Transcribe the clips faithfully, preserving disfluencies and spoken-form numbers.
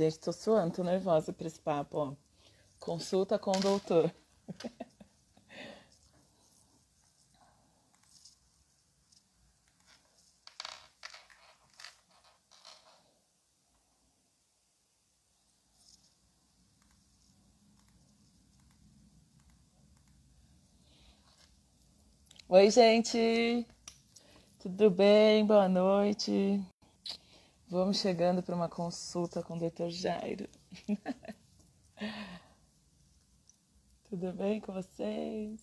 Gente, tô suando, tô nervosa pra esse papo, ó. Consulta com o doutor. Oi, gente. Tudo bem? Boa noite. Vamos chegando para uma consulta com o doutor Jairo. Tudo bem com vocês?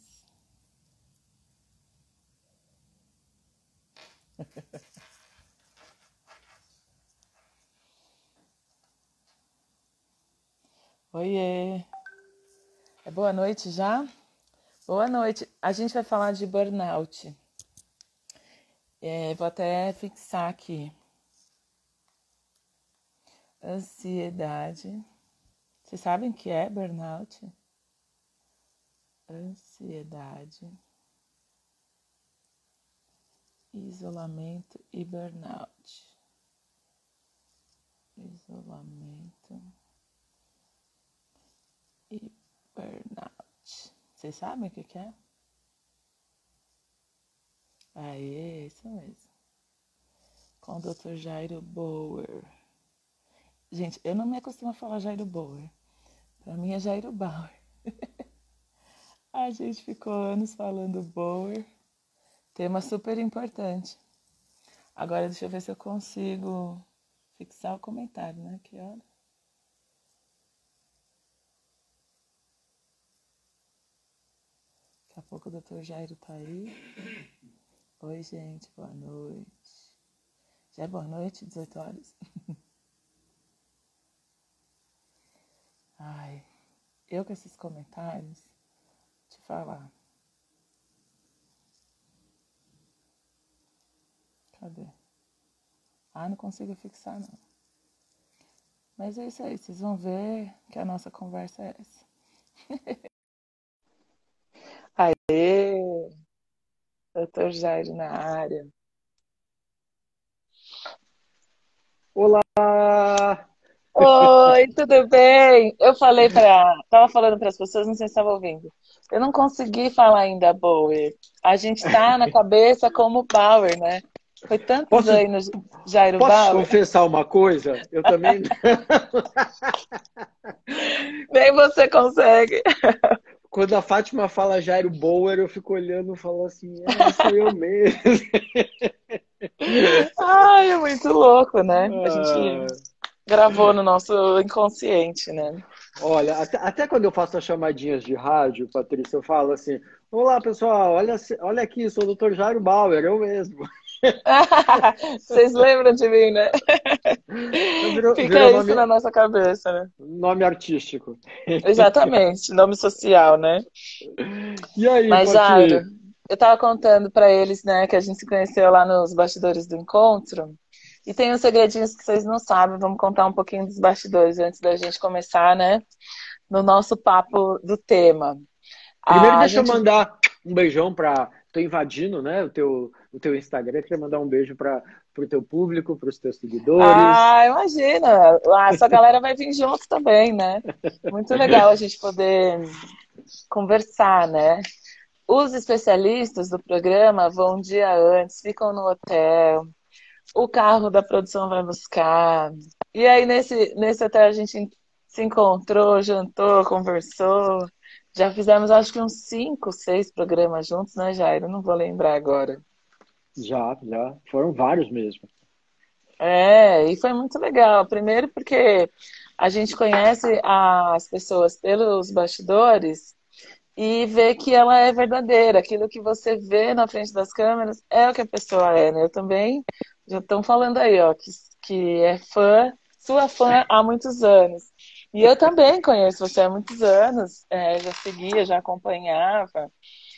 Oiê. É boa noite já? Boa noite. A gente vai falar de burnout. É, vou até fixar aqui. Ansiedade. Vocês sabem o que é burnout? Ansiedade, isolamento e burnout. Isolamento e burnout. Vocês sabem o que que é? Aê, isso mesmo. Com o doutor Jairo Bauer. Gente, eu não me acostumo a falar Jairo Bauer. Pra mim é Jairo Bauer. A gente ficou anos falando Bauer. Tema super importante. Agora deixa eu ver se eu consigo fixar o comentário, né? Que hora? Daqui a pouco o doutor Jairo tá aí. Oi, gente, boa noite. Já é boa noite, dezoito horas? Ai, eu com esses comentários, te falar. Cadê? Ah, não consigo fixar, não. Mas é isso aí, vocês vão ver que a nossa conversa é essa. Aê, doutor Jairo na área. Olá! Oi, tudo bem? Eu falei para, tava falando para as pessoas, não sei se estava ouvindo. Eu não consegui falar ainda Bauer. A gente tá na cabeça como Bauer, né? Foi tantos Posso, anos Jairo posso te Bauer. confessar uma coisa? Eu também. Nem você consegue. Quando a Fátima fala Jairo Bauer, eu fico olhando e falo assim: é, sou eu mesmo. Ai, é muito louco, né? A gente Ah, gravou no nosso inconsciente, né? olha, até, até quando eu faço as chamadinhas de rádio, Patrícia, eu falo assim: olá pessoal, olha, olha aqui, sou o doutor Jairo Bauer, eu mesmo. Vocês lembram de mim, né? Virou, Fica virou isso na nome, nossa cabeça, né? nome artístico. Exatamente, nome social, né? E aí, Mas, Jairo, Pati? eu tava contando pra eles, né, que a gente se conheceu lá nos bastidores do encontro. E tem uns segredinhos que vocês não sabem. Vamos contar um pouquinho dos bastidores antes da gente começar, né? No nosso papo do tema. Primeiro, A deixa eu gente. mandar um beijão para. Tô invadindo, né, o teu, o teu Instagram. Queria mandar um beijo para o teu público, para os teus seguidores. Ah, imagina! A sua galera vai vir junto também, né? Muito legal a gente poder conversar, né? Os especialistas do programa vão um dia antes, ficam no hotel, o carro da produção vai buscar. E aí, nesse, nesse hotel, a gente se encontrou, jantou, conversou. Já fizemos, acho que uns cinco, seis programas juntos, né, Jairo? Não vou lembrar agora. Já, já. Foram vários mesmo. É, e foi muito legal. Primeiro porque a gente conhece as pessoas pelos bastidores e vê que ela é verdadeira. Aquilo que você vê na frente das câmeras é o que a pessoa é, né? Eu também, já estão falando aí, ó, que, que é fã, sua fã há muitos anos. E eu também conheço você há muitos anos, é, já seguia, já acompanhava.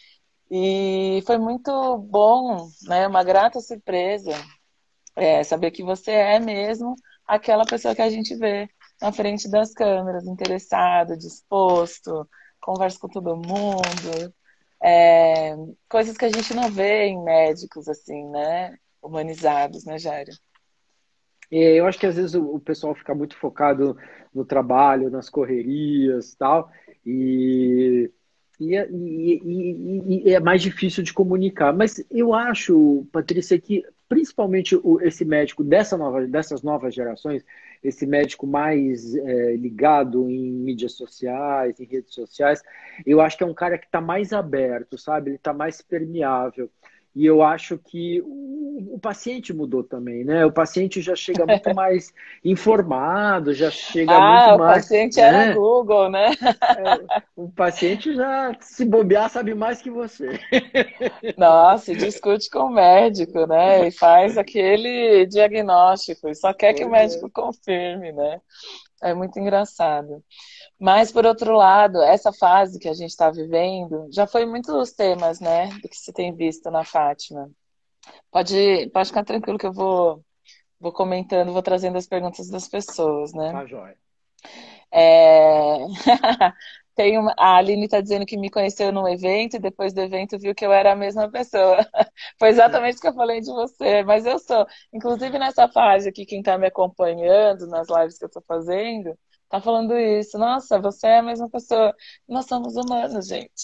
E foi muito bom, né? Uma grata surpresa é, saber que você é mesmo aquela pessoa que a gente vê na frente das câmeras, interessado, disposto, conversa com todo mundo. É, coisas que a gente não vê em médicos, assim, né? Humanizados, né, Jairo? É, eu acho que às vezes o, o pessoal fica muito focado no trabalho, nas correrias e tal, e, e, é- e- e- e é mais difícil de comunicar. Mas eu acho, Patrícia, que principalmente o- esse médico dessa nova, dessas novas gerações, esse médico mais é, ligado em mídias sociais, em redes sociais, eu acho que é um cara que está mais aberto, sabe? Ele está mais permeável. E eu acho que o, o paciente mudou também, né? O paciente já chega muito mais informado, já chega muito Ah, o mais, paciente era né? Google, né? É, o paciente já, se bobear, sabe mais que você. Nossa, e discute com o médico, né? E faz aquele diagnóstico, e só quer que o Pois é. médico confirme, né? É muito engraçado. Mas, por outro lado, essa fase que a gente está vivendo já foi muitos temas, né? Do que se tem visto na Fátima. Pode, pode ficar tranquilo que eu vou, vou comentando, vou trazendo as perguntas das pessoas, né? Tá jóia. É... Tem uma... A Aline está dizendo que me conheceu num evento e depois do evento viu que eu era a mesma pessoa. Foi exatamente o que eu falei de você, mas eu sou. Inclusive nessa fase aqui, quem está me acompanhando nas lives que eu estou fazendo, tá falando isso. Nossa, você é a mesma pessoa. Nós somos humanos, gente.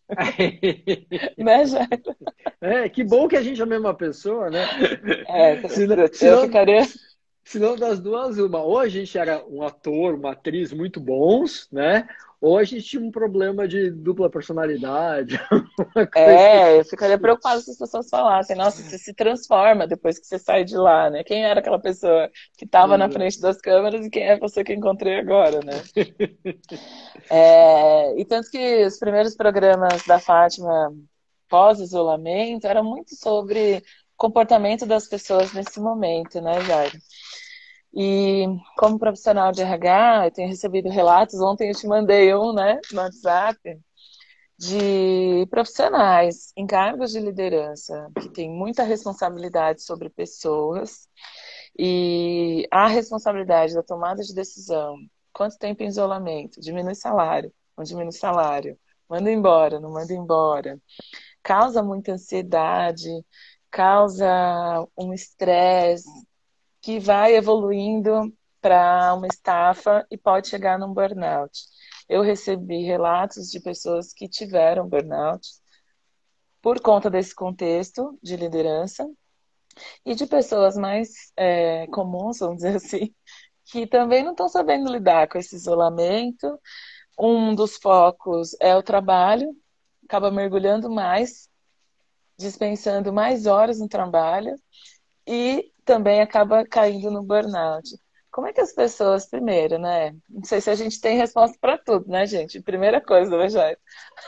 Né, Jair? É, que bom que a gente é a mesma pessoa, né? É, Senão, eu senão, ficaria. senão das duas, uma. Ou a gente era um ator, uma atriz muito bons, né? Ou a gente tinha um problema de dupla personalidade, uma coisa É, eu assim. ficaria preocupada se as pessoas falassem, nossa, você se transforma depois que você sai de lá, né? Quem era aquela pessoa que estava na frente das câmeras e quem é você que eu encontrei agora, né? É, e tanto que os primeiros programas da Fátima pós-isolamento eram muito sobre comportamento das pessoas nesse momento, né, Jair? E como profissional de R H, eu tenho recebido relatos, ontem eu te mandei um, né, no WhatsApp, de profissionais em cargos de liderança que têm muita responsabilidade sobre pessoas e a responsabilidade da tomada de decisão, quanto tempo em isolamento, diminui salário, não diminui salário, manda embora, não manda embora, causa muita ansiedade, causa um estresse que vai evoluindo para uma estafa e pode chegar num burnout. Eu recebi relatos de pessoas que tiveram burnout por conta desse contexto de liderança e de pessoas mais é, comuns, vamos dizer assim, que também não estão sabendo lidar com esse isolamento. Um dos focos é o trabalho, acaba mergulhando mais, dispensando mais horas no trabalho e também acaba caindo no burnout. Como é que as pessoas, primeiro, né? Não sei se a gente tem resposta para tudo, né, gente? Primeira coisa, né, Jair?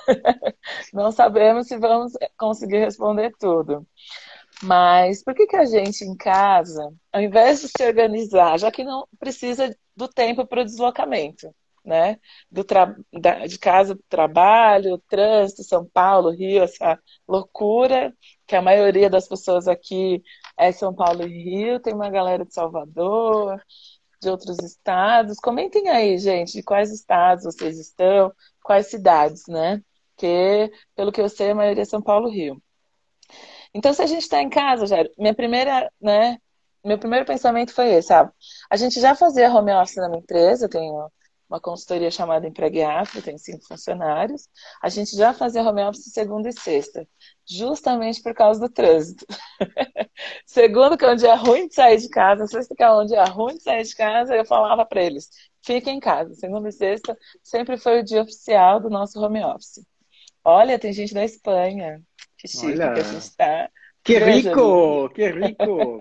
Não sabemos se vamos conseguir responder tudo. Mas por que que a gente em casa, ao invés de se organizar, já que não precisa do tempo para o deslocamento, né? Do tra... da... De casa para o trabalho, trânsito, São Paulo, Rio, essa loucura, que a maioria das pessoas aqui é São Paulo e Rio, tem uma galera de Salvador, de outros estados. Comentem aí, gente, de quais estados vocês estão, quais cidades, né? Porque, pelo que eu sei, a maioria é São Paulo e Rio. Então, se a gente está em casa, Jairo, minha primeira, né, meu primeiro pensamento foi esse, sabe? A gente já fazia home office na minha empresa, eu tenho uma consultoria chamada Empregue Afro, tenho cinco funcionários. A gente já fazia home office segunda e sexta, justamente por causa do trânsito. Segundo, que é um dia ruim de sair de casa, sexta, que é um dia ruim de sair de casa, eu falava para eles, fiquem em casa. Segunda e sexta sempre foi o dia oficial do nosso home office. Olha, tem gente da Espanha. Que chique que a gente Olha, está. que Veja, Aline. rico, que rico.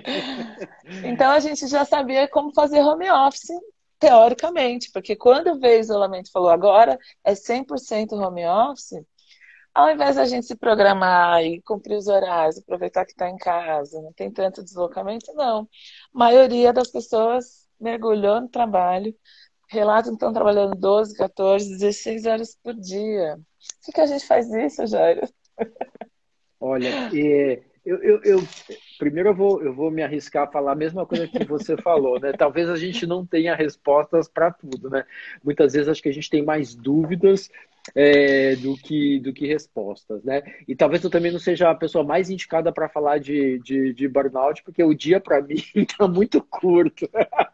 Então a gente já sabia como fazer home office, teoricamente, porque quando veio o isolamento e falou agora é cem por cento home office, ao invés da gente se programar e cumprir os horários, aproveitar que está em casa, não tem tanto deslocamento, não. A maioria das pessoas mergulhou no trabalho, relatam que estão trabalhando doze, quatorze, dezesseis horas por dia. Por que que a gente faz isso, Jairo? Olha, é, eu, eu, eu- primeiro eu vou, eu vou me arriscar a falar a mesma coisa que você falou, né? Talvez a gente não tenha respostas para tudo, né? Muitas vezes acho que a gente tem mais dúvidas é, do que, do que respostas, né? E talvez eu também não seja a pessoa mais indicada para falar de, de, de burnout, porque o dia para mim está muito curto.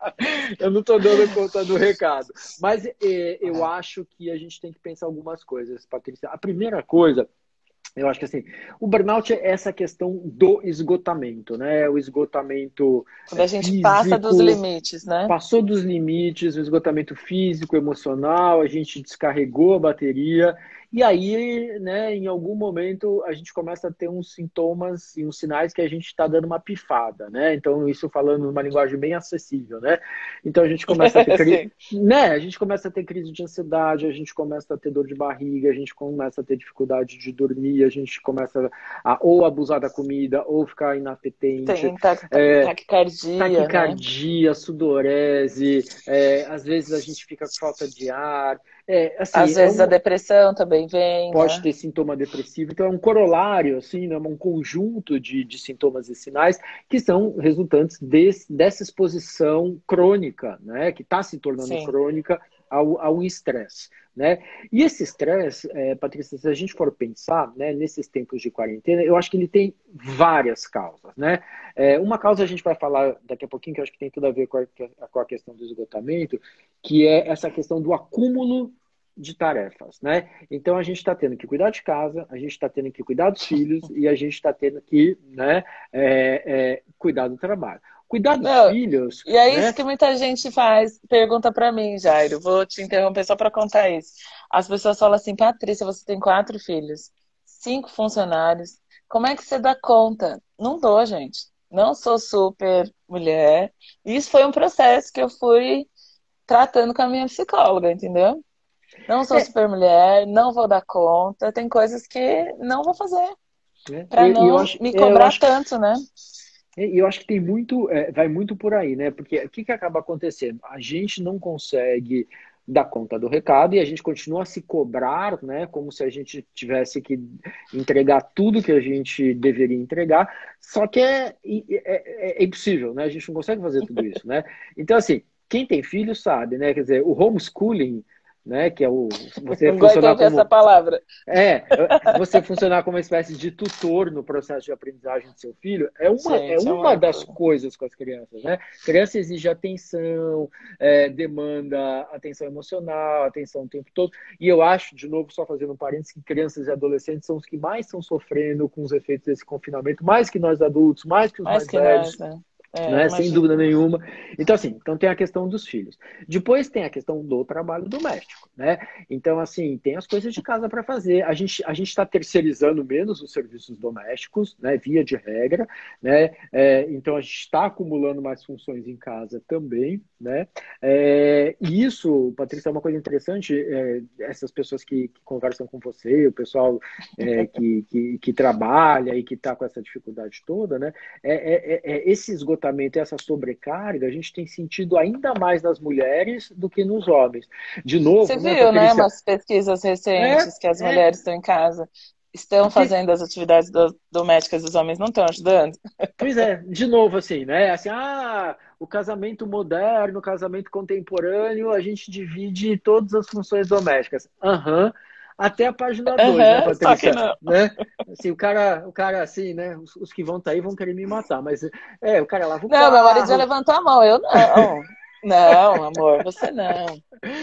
Eu não estou dando conta do recado. Mas é, eu acho que a gente tem que pensar algumas coisas, Patrícia. A primeira coisa, eu acho que assim, o burnout é essa questão do esgotamento, né? O esgotamento Quando a gente passa dos físico, limites, né? passou dos limites, o esgotamento físico, emocional, a gente descarregou a bateria, e aí, né, em algum momento, a gente começa a ter uns sintomas e uns sinais que a gente está dando uma pifada, né? Então, isso falando numa linguagem bem acessível, né? Então, a gente começa a ter crise, Sim. né? A gente começa a ter crise de ansiedade, a gente começa a ter dor de barriga, a gente começa a ter dificuldade de dormir, a gente começa a ou abusar da comida, ou ficar inapetente, Tem ta- ta- é, taquicardia, né? taquicardia, sudorese, é, às vezes a gente fica com falta de ar, é, assim, Às é vezes a um, depressão também vem, pode né? ter sintoma depressivo, então é um corolário, assim, né, um conjunto de, de sintomas e sinais que são resultantes desse, dessa exposição crônica, né, que está se tornando Sim. crônica ao, ao estresse, né? E esse estresse, é, Patrícia, se a gente for pensar, né, nesses tempos de quarentena, eu acho que ele tem várias causas, né? É, uma causa a gente vai falar daqui a pouquinho, que eu acho que tem tudo a ver com a, com a questão do esgotamento, que é essa questão do acúmulo de tarefas, né? Então a gente está tendo que cuidar de casa, a gente está tendo que cuidar dos filhos e a gente está tendo que, né, é, é, cuidar do trabalho. Cuidar dos Não, filhos, e é isso né? que muita gente faz, pergunta pra mim, Jairo. Vou te interromper só pra contar isso. As pessoas falam assim, Patrícia, você tem quatro filhos, cinco funcionários, como é que você dá conta? Não dou, gente. Não sou super mulher. Isso foi um processo que eu fui tratando com a minha psicóloga, entendeu? Não sou É, super mulher, não vou dar conta, tem coisas que não vou fazer, né? pra E eu, eu não acho, me é, eu cobrar acho que tanto, né? E eu acho que tem muito, é, vai muito por aí, né? Porque o que que acaba acontecendo? A gente não consegue dar conta do recado e a gente continua a se cobrar, né? Como se a gente tivesse que entregar tudo que a gente deveria entregar, só que é, é, é, é impossível, né? A gente não consegue fazer tudo isso, né? Então, assim, quem tem filho sabe, né? Quer dizer, o homeschooling, né? Que é o você Não gosto de funcionar ouvir essa como palavra. é, você funcionar como uma espécie de tutor no processo de aprendizagem do seu filho é uma, é Gente, é uma uma das loucura. coisas com as crianças, né? Criança exige atenção, é, demanda atenção emocional, atenção o tempo todo. E eu acho, de novo, só fazendo um parênteses, que crianças e adolescentes são os que mais estão sofrendo com os efeitos desse confinamento, mais que nós adultos, mais que os Mais mais que nós, velhos, né? É, né? Sem dúvida imagino. nenhuma. Então, assim, então tem a questão dos filhos. Depois tem a questão do trabalho doméstico, né? Então, assim, tem as coisas de casa para fazer. A gente a gente está terceirizando menos os serviços domésticos, né? Via de regra, né? É, então a gente está acumulando mais funções em casa também, né? É, e isso, Patrícia, é uma coisa interessante. É, essas pessoas que, que conversam com você, o pessoal é, que, que, que trabalha e que está com essa dificuldade toda, né? É, é, é, é esse esgotamento, essa sobrecarga, a gente tem sentido ainda mais nas mulheres do que nos homens. De Você novo, né, viu, né, Patrícia? umas pesquisas É, recentes que as é, mulheres estão em casa, estão porque, fazendo as atividades do- domésticas e os homens não estão ajudando? pois é, de novo, assim, né? Assim, ah, o casamento moderno, o casamento contemporâneo, a gente divide todas as funções domésticas. Aham. Até a página dois, né, Aham, só que Patrícia? não. Né? Assim, o cara, o cara assim, né? Os, os que vão estar aí vão querer me matar, mas é, o cara lava o Não, meu marido já carro, levantou a mão, eu não. Não, amor, você não.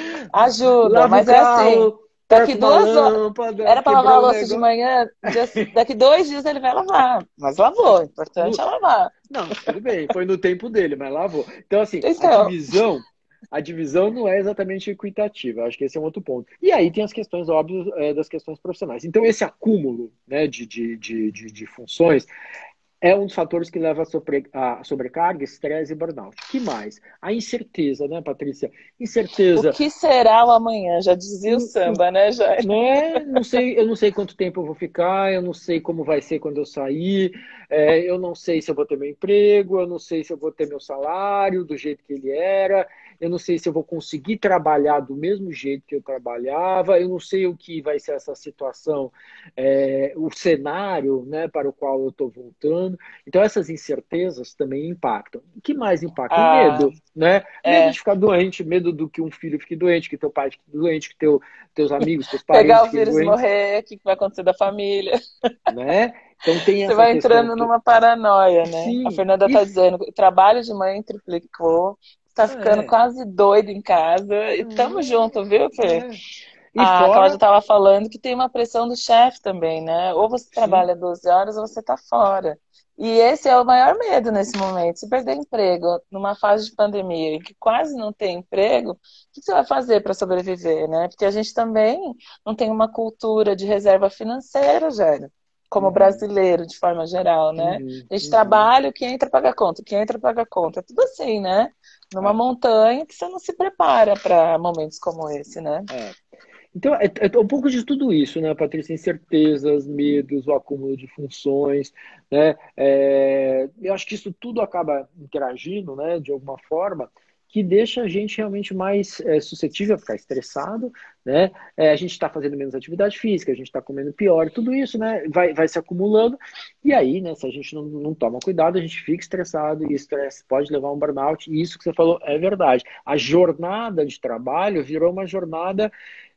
Ajuda, lava o mas é assim, carro, daqui troca uma duas horas. lâmpada, Era para lavar a quebrou o louça de negócio. manhã, dia- daqui dois dias ele vai lavar. Mas lavou, o importante No- é lavar. Não, tudo bem, foi no tempo dele, mas lavou. Então, assim, a Então, divisão, a divisão não é exatamente equitativa. Acho que esse é um outro ponto. E aí tem as questões óbvias, é, das questões profissionais. Então, esse acúmulo, né, de, de, de, de, de funções é um dos fatores que leva a, sobre, a sobrecarga, estresse e burnout. Que mais? A incerteza, né, Patrícia? o Incerteza. que será o amanhã? Já dizia o Hum, hum, samba, né, Jair? né? Não sei, eu não sei quanto tempo eu vou ficar, eu não sei como vai ser quando eu sair, é, eu não sei se eu vou ter meu emprego, eu não sei se eu vou ter meu salário do jeito que ele era. eu não sei se eu vou conseguir trabalhar do mesmo jeito que eu trabalhava, eu não sei o que vai ser essa situação, é, o cenário, né, para o qual eu estou voltando. Então, essas incertezas também impactam. O que mais impacta? O Ah, medo, né? Medo é. de ficar doente, medo do que um filho fique doente, que teu pai fique doente, que teu, teus amigos, teus Pegar parentes o fiquem vírus e doentes, morrer, o que que vai acontecer da família? né? Então, tem Você essa vai questão. entrando numa paranoia, né? A Sim, Fernanda e tá dizendo, o trabalho de mãe triplicou, tá ficando é, quase doido em casa. E tamo junto, viu, é, Fê? é. E A Cláudia fora, estava falando que tem uma pressão do chefe também, né? Ou você sim, trabalha doze horas ou você tá fora. E esse é o maior medo nesse momento. Se perder emprego numa fase de pandemia em que quase não tem emprego, o que você vai fazer para sobreviver, né? Porque a gente também não tem uma cultura de reserva financeira, Jair, como uhum, brasileiro, de forma geral, né? uhum, A gente uhum, trabalha, o que entra paga conta, o que entra paga conta. É tudo assim, né? Numa é, montanha que você não se prepara para momentos como esse, né? é. Então, é, é um pouco de tudo isso, né, Patrícia? Incertezas, medos, o acúmulo de funções, né? É, eu acho que isso tudo acaba interagindo, né, de alguma forma, que deixa a gente realmente mais é, suscetível a ficar estressado, né? É, a gente está fazendo menos atividade física, a gente está comendo pior, tudo isso, né, vai, vai se acumulando, e aí, né, se a gente não, não toma cuidado, a gente fica estressado, e estresse pode levar a um burnout, e isso que você falou é verdade. A jornada de trabalho virou uma jornada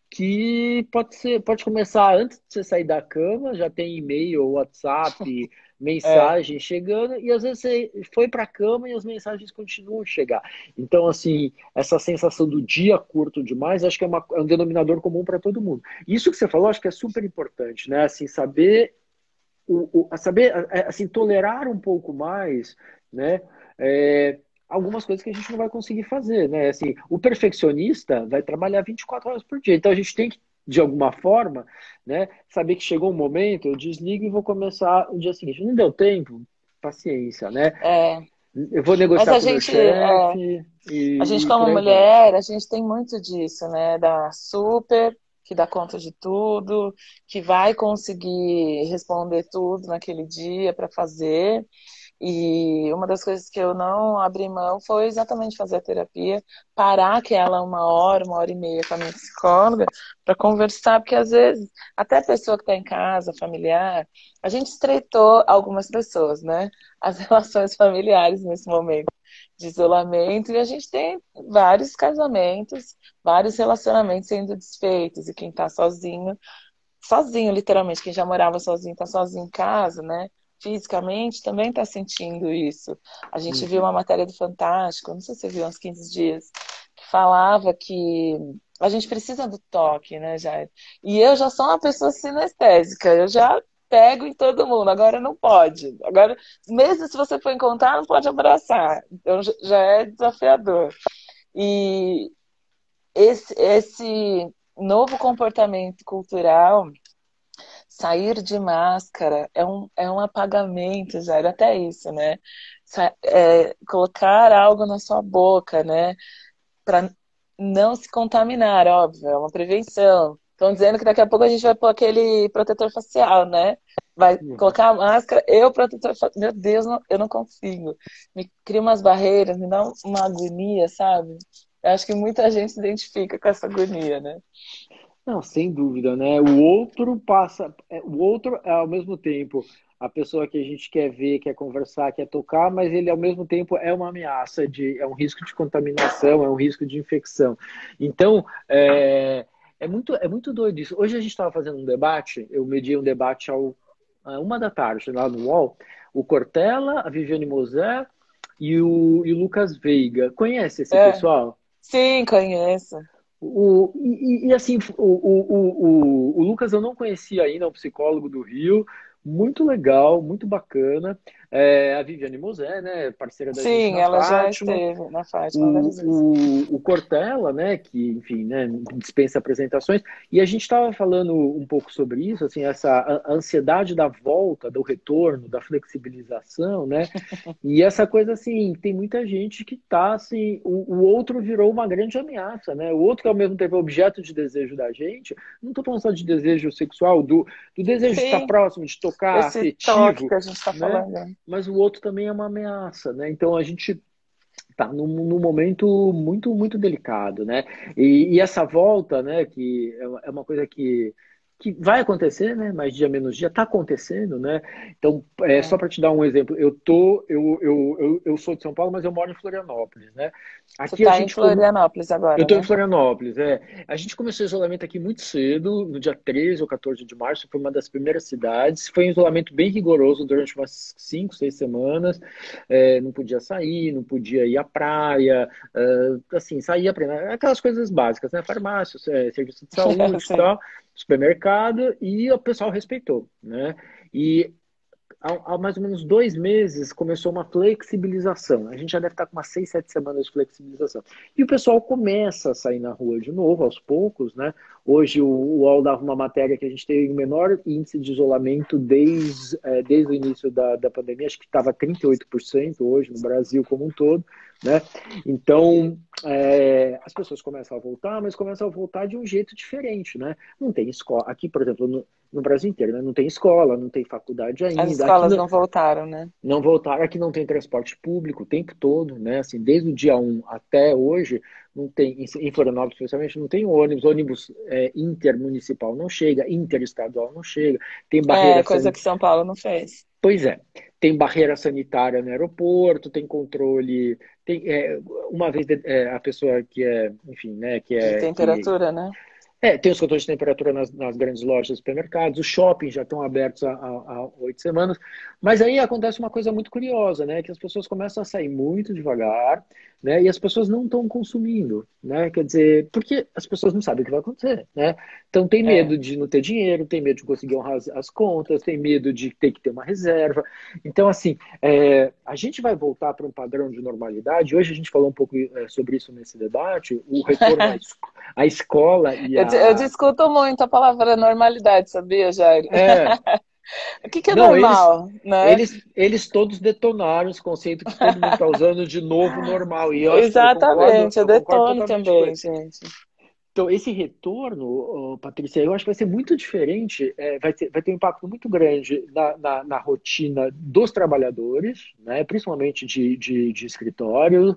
que pode ser, pode começar antes de você sair da cama, já tem e-mail, WhatsApp, É. mensagem chegando, e às vezes você foi para a cama e as mensagens continuam a chegar. Então, assim, essa sensação do dia curto demais, acho que é, uma, é um denominador comum para todo mundo. Isso que você falou, acho que é super importante, né? Assim, saber, o, o, saber assim, tolerar um pouco mais, né? É, algumas coisas que a gente não vai conseguir fazer, né? Assim, o perfeccionista vai trabalhar vinte e quatro horas por dia, então a gente tem que, de alguma forma, né, saber que chegou um momento, eu desligo e vou começar o dia seguinte. Não deu tempo? Paciência, né? É, Eu vou mas negociar a com o meu gente, é, chefe a gente e, e como por aí vai. mulher, a gente tem muito disso, né? Da super, que dá conta de tudo, que vai conseguir responder tudo naquele dia para fazer. E uma das coisas que eu não abri mão foi exatamente fazer a terapia, parar aquela uma hora, uma hora e meia com a minha psicóloga para conversar, porque às vezes até a pessoa que está em casa, familiar, a gente estreitou algumas pessoas, né? As relações familiares nesse momento de isolamento, e a gente tem vários casamentos, vários relacionamentos sendo desfeitos, e quem está sozinho sozinho, literalmente, quem já morava sozinho, está sozinho em casa, né? Fisicamente, também está sentindo isso. A gente viu Uhum. uma matéria do Fantástico, não sei se você viu há uns quinze dias, que falava que a gente precisa do toque, né, Jair? E eu já sou uma pessoa sinestésica, eu já pego em todo mundo, agora não pode. Agora, mesmo se você for encontrar, não pode abraçar. Então já é desafiador. E esse, esse novo comportamento cultural, sair de máscara é um, é um apagamento, já era até isso, né? Sa- é, colocar algo na sua boca, né? Para não se contaminar, óbvio, é uma prevenção. Estão dizendo que daqui a pouco a gente vai pôr aquele protetor facial, né? Vai Uhum. colocar a máscara e o protetor facial. Meu Deus, não- eu não consigo. Me cria umas barreiras, me dá uma agonia, sabe? Eu acho que muita gente se identifica com essa agonia, né? Não, sem dúvida, né? O outro passa, é, o outro é ao mesmo tempo a pessoa que a gente quer ver, quer conversar, quer tocar, mas ele ao mesmo tempo é uma ameaça de, é um risco de contaminação, é um risco de infecção. Então, é, é muito, é muito doido isso. Hoje a gente estava fazendo um debate, eu mediei um debate ao a uma da tarde lá no U O L, o Cortella, a Viviane Mosé e o, e o Lucas Veiga. Conhece esse É, pessoal? sim, conheço. O, e, e, assim, o, o, o, o Lucas eu não conhecia ainda, é um psicólogo do Rio, muito legal, muito bacana. É, a Viviane Mosé, né, parceira da gente Sim, na ela já Fátima. esteve na Fátima O, várias vezes. o, o Cortella, né, que, enfim, né, dispensa apresentações, e a gente estava falando um pouco sobre isso, assim, essa a- a ansiedade da volta, do retorno, da flexibilização, né, e essa coisa, assim, tem muita gente que tá, assim, o, o outro virou uma grande ameaça, né? O outro que ao mesmo tempo é objeto de desejo da gente, não tô falando só de desejo sexual, do, do desejo de estar Sim, próximo, de tocar, esse toque afetivo, que a gente está né? falando. Mas o outro também é uma ameaça, né? Então a gente tá num, num momento muito, muito delicado, né? E, e essa volta, né, que é uma é uma coisa que, que vai acontecer, né? Mais dia menos dia, tá acontecendo, né? Então, é, só É. para te dar um exemplo, eu tô, eu, eu, eu, eu sou de São Paulo, mas eu moro em Florianópolis, né? Você Aqui a está em gente come, Florianópolis eu agora, estou em né? Florianópolis, é. A gente começou o isolamento aqui muito cedo, no dia treze ou quatorze de março, foi uma das primeiras cidades. Foi um isolamento bem rigoroso durante umas cinco, seis semanas. É, não podia sair, não podia ir à praia, é, assim, sair para aquelas coisas básicas, né? Farmácia, é, serviço de saúde e Sim. tal, supermercado, e o pessoal respeitou, né? E há, há mais ou menos dois meses começou uma flexibilização. A gente já deve estar com umas seis, sete semanas de flexibilização. E o pessoal começa a sair na rua de novo, aos poucos, né? Hoje o, o U O L dava uma matéria que a gente teve o menor índice de isolamento desde, é, desde o início da, da pandemia, acho que estava trinta e oito por cento hoje no Brasil como um todo, né? Então, é, as pessoas começam a voltar, mas começam a voltar de um jeito diferente, né? Não tem escola. Aqui, por exemplo, no, no Brasil inteiro, né? Não tem escola, não tem faculdade As ainda. Aqui escolas não, não voltaram, né? não voltaram, aqui não tem transporte público o tempo todo, né? Assim, desde o dia um até hoje, não tem, em Florianópolis, especialmente, não tem ônibus, ônibus é, intermunicipal não chega, interestadual não chega, tem É, barreira coisa que sanitária. São Paulo não fez. Pois é, tem barreira sanitária no aeroporto, tem controle, tem, é, uma vez é, a pessoa que é, enfim, né, que De é que temperatura, né? é, tem os controles de temperatura nas, nas grandes lojas e supermercados, os shoppings já estão abertos há, há, há oito semanas, mas aí acontece uma coisa muito curiosa, né? Que as pessoas começam a sair muito devagar, né? E as pessoas não estão consumindo, né? Quer dizer, porque as pessoas não sabem o que vai acontecer, né? Então tem É. medo de não ter dinheiro, tem medo de conseguir honrar as, as contas, tem medo de ter que ter uma reserva. Então, assim, é, a gente vai voltar para um padrão de normalidade. Hoje a gente falou um pouco é, sobre isso nesse debate, o retorno à, es- à escola e Eu, eu a discuto muito a palavra normalidade, sabia, Jair? é, O que que é não, eles, normal, né? eles, eles todos detonaram esse conceito que todo mundo está usando de novo normal. E eu acho que eu concordo, Exatamente, eu eu concordo detono totalmente com também, ele. gente. Então, esse retorno, ô, Patrícia, eu acho que vai ser muito diferente, é, vai ter, vai ter um impacto muito grande na, na, na rotina dos trabalhadores, né, principalmente de, de, de escritório,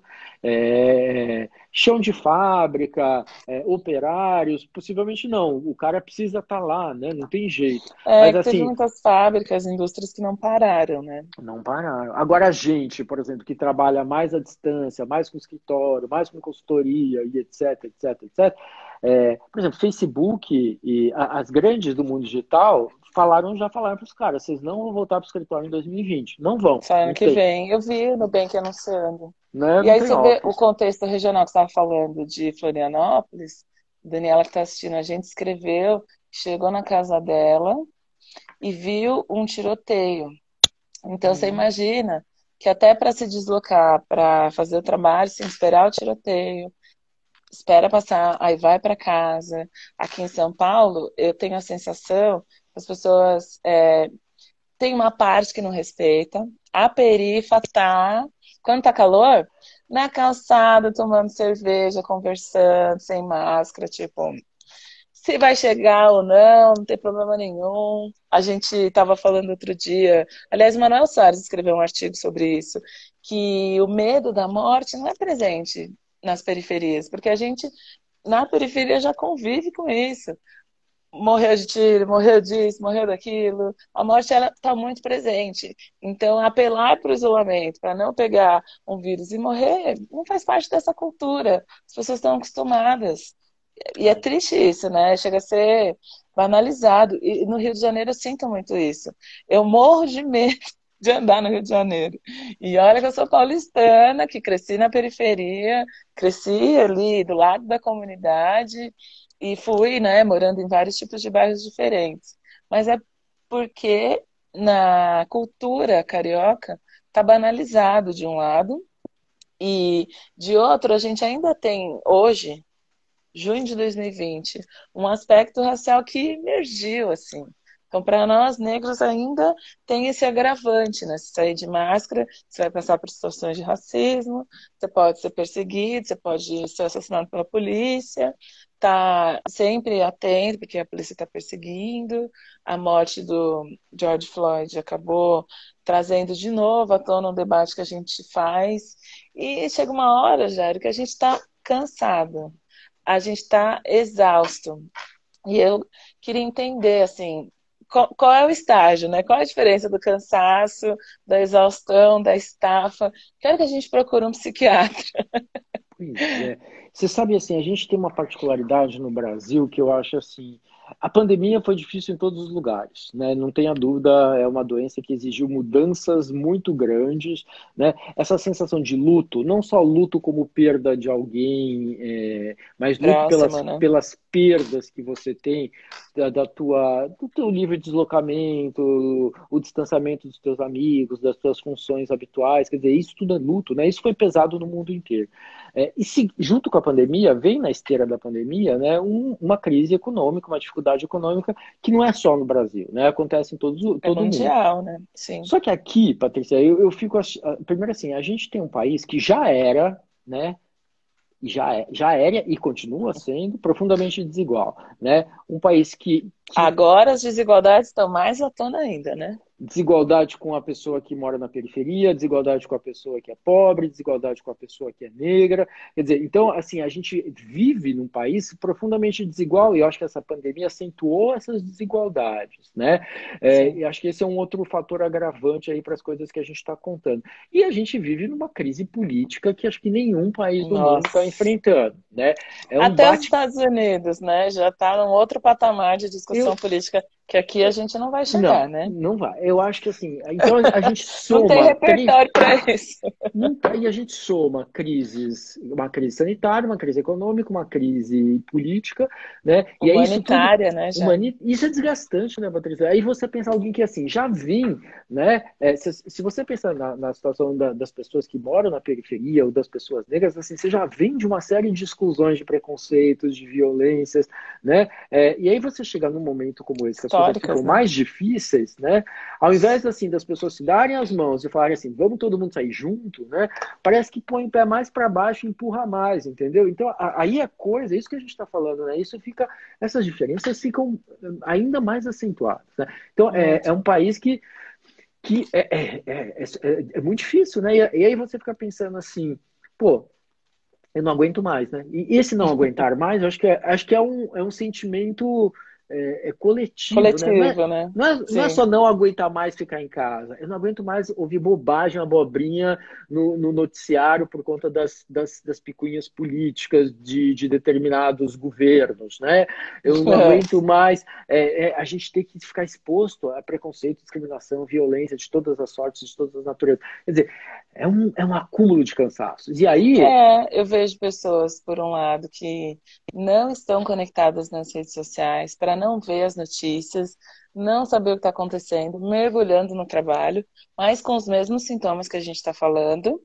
é, chão de fábrica, é, operários, possivelmente não, o cara precisa estar lá, né, não tem jeito. É Mas que teve assim, muitas fábricas, indústrias que não pararam, né? não pararam. Agora, a gente, por exemplo, que trabalha mais à distância, mais com escritório, mais com consultoria e etc, etc, etc. É, por exemplo, Facebook e a- as grandes do mundo digital falaram, já falaram para os caras, vocês não vão voltar para o escritório em dois mil e vinte. Não vão, Só ano não que tem. vem. Eu vi o Nubank anunciando. Né? E Não aí tem você vê o office. contexto regional que você estava falando de Florianópolis. Daniela, que está assistindo a gente, escreveu, chegou na casa dela e viu um tiroteio. Então você Uhum. imagina que até para se deslocar, para fazer o trabalho, sem esperar o tiroteio, espera passar, aí vai para casa. Aqui em São Paulo, eu tenho a sensação que as pessoas é, têm uma parte que não respeita. A perifa tá, quando tá calor, na calçada, tomando cerveja, conversando, sem máscara, tipo, se vai chegar ou não, não tem problema nenhum. A gente estava falando outro dia, aliás, Manuel Soares escreveu um artigo sobre isso, que o medo da morte não é presente nas periferias, porque a gente na periferia já convive com isso. Morreu de tiro, morreu disso, morreu daquilo. A morte ela está muito presente. Então, apelar para o isolamento, para não pegar um vírus e morrer, não faz parte dessa cultura. As pessoas estão acostumadas. E é É. triste isso, né? Chega a ser banalizado. E no Rio de Janeiro eu sinto muito isso. Eu morro de medo de andar no Rio de Janeiro. E olha que eu sou paulistana, que cresci na periferia, cresci ali do lado da comunidade e fui, né, morando em vários tipos de bairros diferentes. Mas é porque na cultura carioca tá banalizado de um lado e de outro a gente ainda tem hoje junho de dois mil e vinte, um aspecto racial que emergiu, assim. Então, para nós negros ainda tem esse agravante, né? Se sair de máscara, você vai passar por situações de racismo, você pode ser perseguido, você pode ser assassinado pela polícia, tá sempre atento, porque a polícia está perseguindo. A morte do George Floyd acabou trazendo de novo à tona um debate que a gente faz. E chega uma hora, Jairo, que a gente está cansado, a gente está exausto. E eu queria entender, assim, qual, qual é o estágio, né? Qual é a diferença do cansaço, da exaustão, da estafa? Quero que a gente procure um psiquiatra. Pois é. Você sabe, assim, a gente tem uma particularidade no Brasil que eu acho assim. A pandemia foi difícil em todos os lugares, né? Não tenha dúvida, é uma doença que exigiu mudanças muito grandes, né? Essa sensação de luto, não só luto como perda de alguém, é, mas luto Próximo, pelas, né? pelas perdas que você tem da, da tua, do teu livre deslocamento, o distanciamento dos teus amigos, das tuas funções habituais, quer dizer, isso tudo é luto, né? Isso foi pesado no mundo inteiro. É, e se, junto com a pandemia, vem na esteira da pandemia, né, um, uma crise econômica, uma dificuldade econômica que não é só no Brasil, né, acontece em todo, É todo o mundo. mundial, né? Sim. Só que aqui, Patrícia, eu, eu fico. Primeiro assim, a gente tem um país que já era, né, já, é, já era e continua sendo profundamente desigual, né? Um país que, que Agora as desigualdades estão mais à tona ainda, né? desigualdade com a pessoa que mora na periferia, desigualdade com a pessoa que é pobre, desigualdade com a pessoa que é negra. Quer dizer, então, assim, a gente vive num país profundamente desigual e eu acho que essa pandemia acentuou essas desigualdades, né? É, Sim. e acho que esse é um outro fator agravante aí para as coisas que a gente está contando. E a gente vive numa crise política que acho que nenhum país do mundo está Nossa. enfrentando, né? É um Até os bate. Estados Unidos, né? Já está num outro patamar de discussão Eu, política que aqui a gente não vai chegar, não, né? não vai. Eu acho que assim, então a gente Não tem soma três. repertório para isso. Não tá- E a gente soma crises, uma crise sanitária, uma crise econômica, uma crise política, né? E é isso tudo. Humanitária, né, já? Humani... Isso é desgastante, né, Patrícia? Aí você pensa alguém que assim já vim, né? É, se, se você pensar na, na situação da- das pessoas que moram na periferia ou das pessoas negras, assim, você já vem de uma série de exclusões, de preconceitos, de violências, né? É, e aí você chega num momento como esse que as coisas ficam Históricas, né? mais difíceis, né? Ao invés assim das pessoas se darem as mãos e falarem assim, vamos todo mundo sair junto, né? Parece que põe o pé mais para baixo e empurra mais, entendeu? Então a, aí a coisa, isso que a gente está falando, né? Isso fica, essas diferenças ficam ainda mais acentuadas, né? Então é, é Muito. um país que que é, é, é, é, é muito difícil, né? E, e aí você fica pensando assim, pô, eu não aguento mais, né? E esse não aguentar mais, eu acho que é, acho que é um, é um sentimento é, é coletivo, né? Não é, Coletivo, né? não, é, não é Sim. só não aguentar mais ficar em casa. Eu não aguento mais ouvir bobagem, abobrinha no, no noticiário por conta das, das, das picuinhas políticas de, de determinados governos, né? Eu não aguento mais é, é, a gente ter que ficar exposto a preconceito, discriminação, violência de todas as sortes, de todas as naturezas. Quer dizer, é um, é um acúmulo de cansaços. E aí, É, eu vejo pessoas, por um lado, que não estão conectadas nas redes sociais para não ver as notícias, não saber o que está acontecendo, mergulhando no trabalho, mas com os mesmos sintomas que a gente está falando,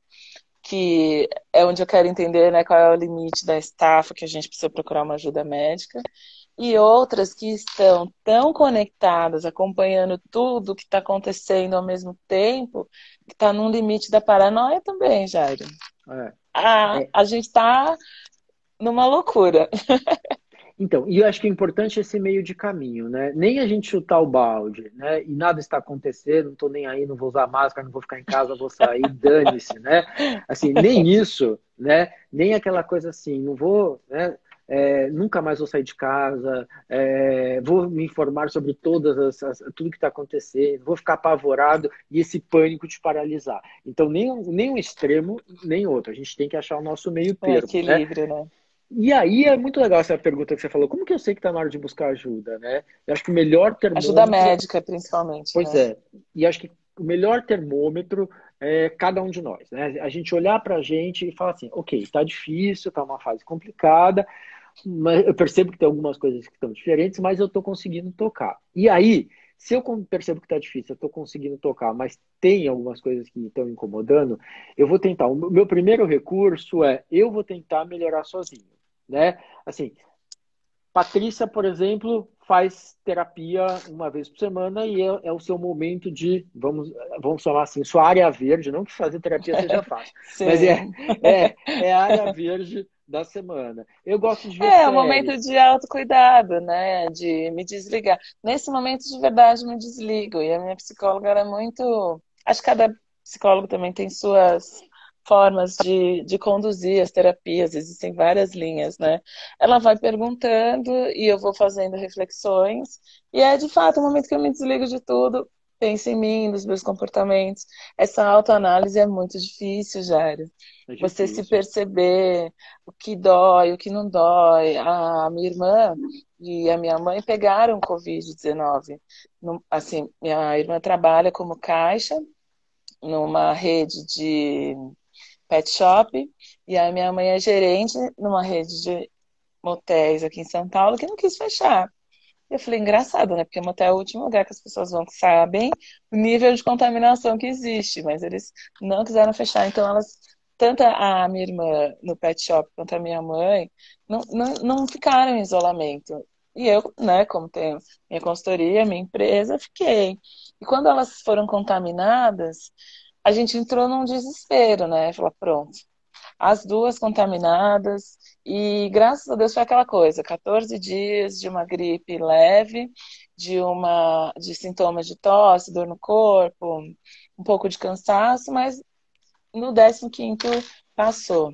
que é onde eu quero entender, né, qual é o limite da estafa, que a gente precisa procurar uma ajuda médica, e outras que estão tão conectadas, acompanhando tudo que está acontecendo ao mesmo tempo, que está num limite da paranoia também, Jairo. é, A, é, a gente está numa loucura. então, e eu acho que é importante esse meio de caminho, né? Nem a gente chutar o balde, né? E nada está acontecendo, não estou nem aí, não vou usar máscara, não vou ficar em casa, vou sair, dane-se, né? Assim, nem isso, né? Nem aquela coisa assim, não vou, né? É, nunca mais vou sair de casa, é, vou me informar sobre todas as, as- tudo que está acontecendo, vou ficar apavorado e esse pânico te paralisar. Então, nem, um- nem um extremo, nem outro. A gente tem que achar o nosso meio Um termo, né? equilíbrio, né? E aí é muito legal essa pergunta que você falou. Como que eu sei que está na hora de buscar ajuda, né? Eu acho que o melhor Ajuda termômetro, médica, principalmente, pois né? é, e acho que o melhor termômetro é cada um de nós, né? A gente olhar para a gente e falar assim, ok, está difícil, está uma fase complicada, mas eu percebo que tem algumas coisas que estão diferentes, mas eu estou conseguindo tocar. E aí, se eu percebo que está difícil, eu estou conseguindo tocar, mas tem algumas coisas que me estão incomodando, eu vou tentar. O meu primeiro recurso é eu vou tentar melhorar sozinho, né? Assim, Patrícia, por exemplo, faz terapia uma vez por semana e é, é o seu momento de, vamos, vamos falar assim, sua área verde, não que fazer terapia seja fácil, mas é, Sim. é, é a área verde da semana. Eu gosto de ver É, é um momento séries. de autocuidado, né? De me desligar. Nesse momento, de verdade, me desligo. E a minha psicóloga era muito. Acho que cada psicólogo também tem suas formas de, de conduzir as terapias, existem várias linhas, né? Ela vai perguntando e eu vou fazendo reflexões. E é de fato um momento que eu me desligo de tudo, penso em mim, nos meus comportamentos. Essa autoanálise é muito difícil, Jário. É Você se difícil. perceber o que dói, o que não dói. A minha irmã e a minha mãe pegaram covid dezenove. No- Assim, minha irmã trabalha como caixa numa rede de pet shop e a minha mãe é gerente numa rede de motéis aqui em São Paulo que não quis fechar. Eu falei, engraçado, né? Porque motel é o último lugar que as pessoas vão que sabem o nível de contaminação que existe, mas eles não quiseram fechar. Então, elas, tanto a minha irmã no pet shop quanto a minha mãe, não, não, não ficaram em isolamento. E eu, né, como tenho minha consultoria, minha empresa, fiquei. E quando elas foram contaminadas, a gente entrou num desespero, né? Falar, pronto, as duas contaminadas, e graças a Deus foi aquela coisa, quatorze dias de uma gripe leve, de uma de sintomas de tosse, dor no corpo, um pouco de cansaço, mas no décimo quinto passou.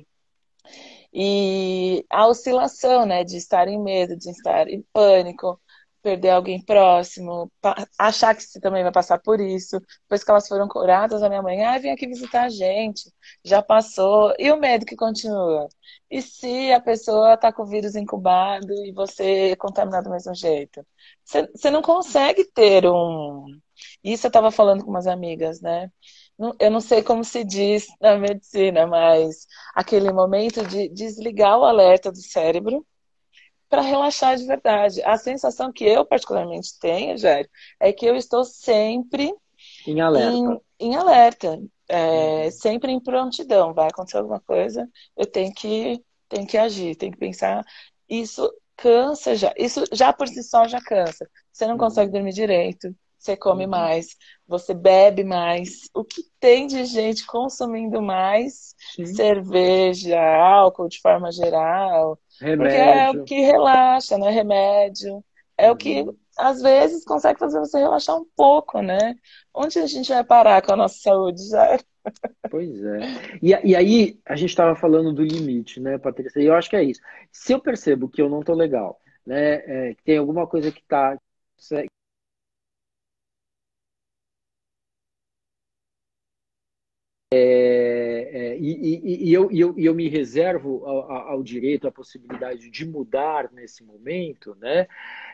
E a oscilação, né, de estar em medo, de estar em pânico, perder alguém próximo, achar que você também vai passar por isso. Depois que elas foram curadas, a minha mãe, ah, vem aqui visitar a gente, já passou. E o medo que continua? E se a pessoa está com o vírus incubado e você é contaminado do mesmo jeito? Você, você não consegue ter um. Isso eu estava falando com umas amigas, né? Eu não sei como se diz na medicina, mas aquele momento de desligar o alerta do cérebro para relaxar de verdade. A sensação que eu particularmente tenho, Jair, é que eu estou sempre Em em, alerta. em alerta, é, Uhum. sempre em prontidão. Vai acontecer alguma coisa, eu tenho que, tenho que agir, tenho que pensar. Isso cansa já. Isso já por si só já cansa. Você não consegue Uhum. dormir direito, você come Uhum. mais, você bebe mais. O que tem de gente consumindo mais Sim. cerveja, álcool de forma geral, porque é o Remédio. que relaxa, né? Remédio. É o que Uhum. às vezes consegue fazer você relaxar um pouco, né? Onde a gente vai parar com a nossa saúde? Já... Pois é. E, e aí, a gente estava falando do limite, né, Patrícia? E eu acho que é isso. Se eu percebo que eu não tô legal, né, é, que tem alguma coisa que tá. É, é, e, e- e eu, e eu, e eu me reservo ao, ao direito, à possibilidade de mudar nesse momento, né?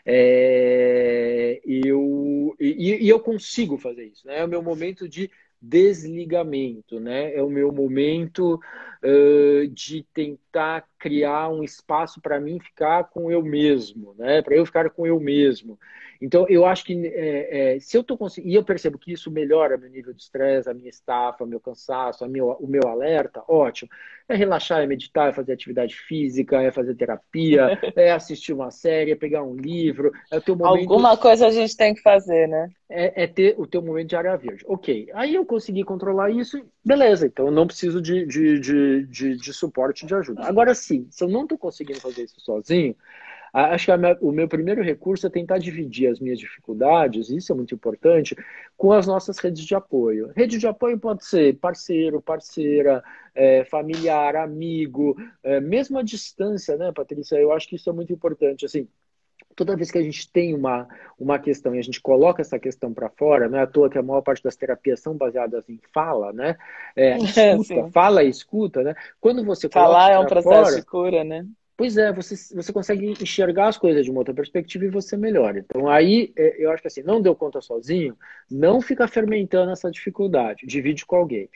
É, eu, e, e eu consigo fazer isso, né? É o meu momento de desligamento, né? É o meu momento uh, de tentar criar um espaço para mim ficar com eu mesmo, né? Para eu ficar com eu mesmo. Então, eu acho que é, é, se eu estou conseguindo, e eu percebo que isso melhora meu nível de estresse, a minha estafa, meu cansaço, a meu, o meu alerta, ótimo. É relaxar, é meditar, é fazer atividade física, é fazer terapia, é assistir uma série, é pegar um livro, é ter um momento Alguma coisa a gente tem que fazer, né? é, é ter o teu momento de área verde. Ok, aí eu consegui controlar isso, beleza, então eu não preciso de, de, de, de, de suporte, de ajuda. Agora sim, se eu não estou conseguindo fazer isso sozinho, acho que a minha, o meu primeiro recurso é tentar dividir as minhas dificuldades, isso é muito importante, com as nossas redes de apoio. Rede de apoio pode ser parceiro, parceira, é, familiar, amigo, é, mesmo à distância, né, Patrícia? Eu acho que isso é muito importante, assim, toda vez que a gente tem uma, uma questão e a gente coloca essa questão para fora, não é à toa que a maior parte das terapias são baseadas em fala, né? É, escuta, Assim, fala e escuta, né? Quando você coloca falar isso é um para processo de fora, cura, né? pois é, você, você consegue enxergar as coisas de uma outra perspectiva e você melhora. Então aí é, eu acho que assim, não deu conta sozinho, não fica fermentando essa dificuldade, divide com alguém.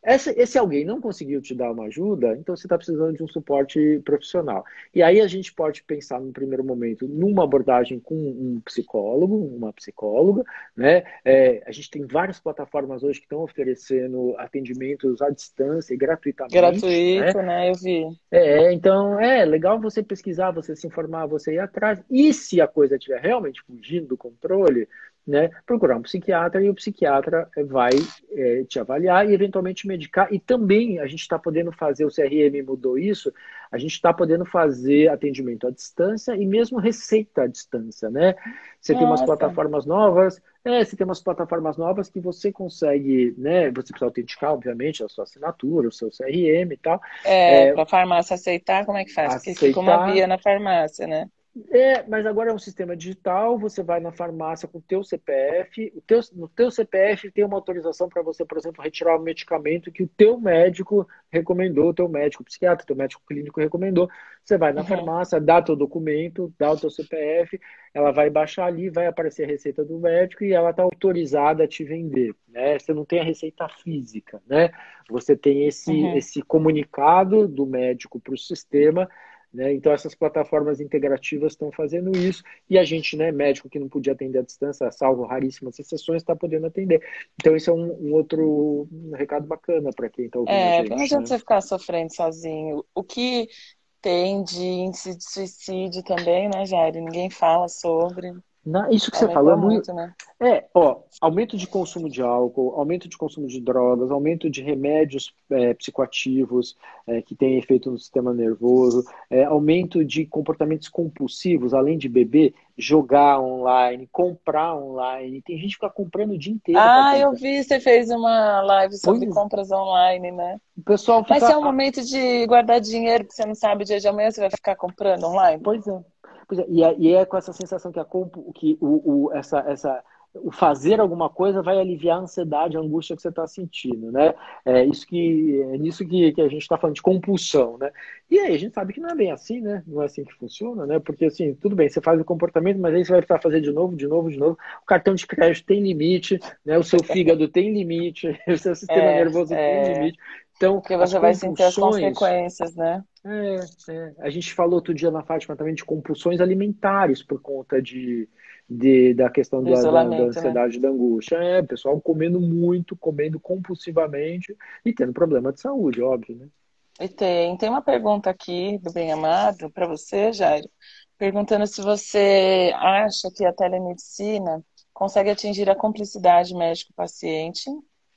essa, esse alguém não conseguiu te dar uma ajuda, então você está precisando de um suporte profissional. E aí a gente pode pensar, no primeiro momento, numa abordagem com um psicólogo, uma psicóloga, né? É, a gente tem várias plataformas hoje que estão oferecendo atendimentos à distância e gratuitamente, né? Gratuito, né? Eu vi. É, então é legal você pesquisar, você se informar, você ir atrás. E se a coisa estiver realmente fugindo do controle, né, procurar um psiquiatra e o psiquiatra vai é, te avaliar e eventualmente medicar. E também a gente está podendo fazer, o C R M mudou isso, a gente está podendo fazer atendimento à distância e mesmo receita à distância, né? Você tem umas Nossa. plataformas novas, é, você tem umas plataformas novas que você consegue, né? Você precisa autenticar, obviamente, a sua assinatura, o seu C R M e tal, É, é, para a farmácia aceitar, como é que faz? Porque fica uma aceitar. via na farmácia, né? É, mas agora é um sistema digital, você vai na farmácia com o teu C P F, o teu, no teu C P F tem uma autorização para você, por exemplo, retirar o medicamento que o teu médico recomendou, o teu médico psiquiatra, o teu médico clínico recomendou. Você vai na Uhum. farmácia, dá teu documento, dá o teu C P F, ela vai baixar ali, vai aparecer a receita do médico e ela está autorizada a te vender, né? Você não tem a receita física, né? Você tem esse, Uhum. esse comunicado do médico para o sistema, né? Então, essas plataformas integrativas estão fazendo isso e a gente, né, médico que não podia atender à distância, salvo raríssimas exceções, está podendo atender. Então, isso é um, um outro um recado bacana para quem está ouvindo a É, porque não gente, adianta né? você ficar sofrendo sozinho. O que tem de índice de suicídio também, né, Jair? Ninguém fala sobre. Na, isso que você falou é Aumentou muito. muito, né? É, ó, aumento de consumo de álcool, aumento de consumo de drogas, aumento de remédios é, psicoativos é, que têm efeito no sistema nervoso, é, aumento de comportamentos compulsivos, além de beber, jogar online, comprar online. Tem gente que fica comprando o dia inteiro para Ah, eu comprar. vi, você fez uma live sobre Pois compras online, né? o pessoal Mas se é fica. um momento de guardar dinheiro, que você não sabe o dia de amanhã, você vai ficar comprando online? Pois é. Pois é. E, é, e é com essa sensação que, a, compu- que o, o, essa, essa, o fazer alguma coisa vai aliviar a ansiedade, a angústia que você está sentindo, né? É, isso que, é nisso que, que a gente está falando de compulsão, né? E aí a gente sabe que não é bem assim, né? Não é assim que funciona, né? Porque assim, tudo bem, você faz o comportamento, mas aí você vai precisar fazer de novo, de novo, de novo. O cartão de crédito tem limite, né? O seu fígado tem limite, o seu sistema É, nervoso tem é, limite. Então, porque as você vai sentir as compulsões. consequências, né? É, é. A gente falou outro dia na Fátima também de compulsões alimentares por conta de, de- da questão Do da, da, da isolamento, né? ansiedade, da angústia. É, pessoal comendo muito, comendo compulsivamente e tendo problema de saúde, óbvio, né? E tem, tem uma pergunta aqui do Bem Amado para você, Jairo, perguntando se você acha que a telemedicina consegue atingir a cumplicidade médico-paciente,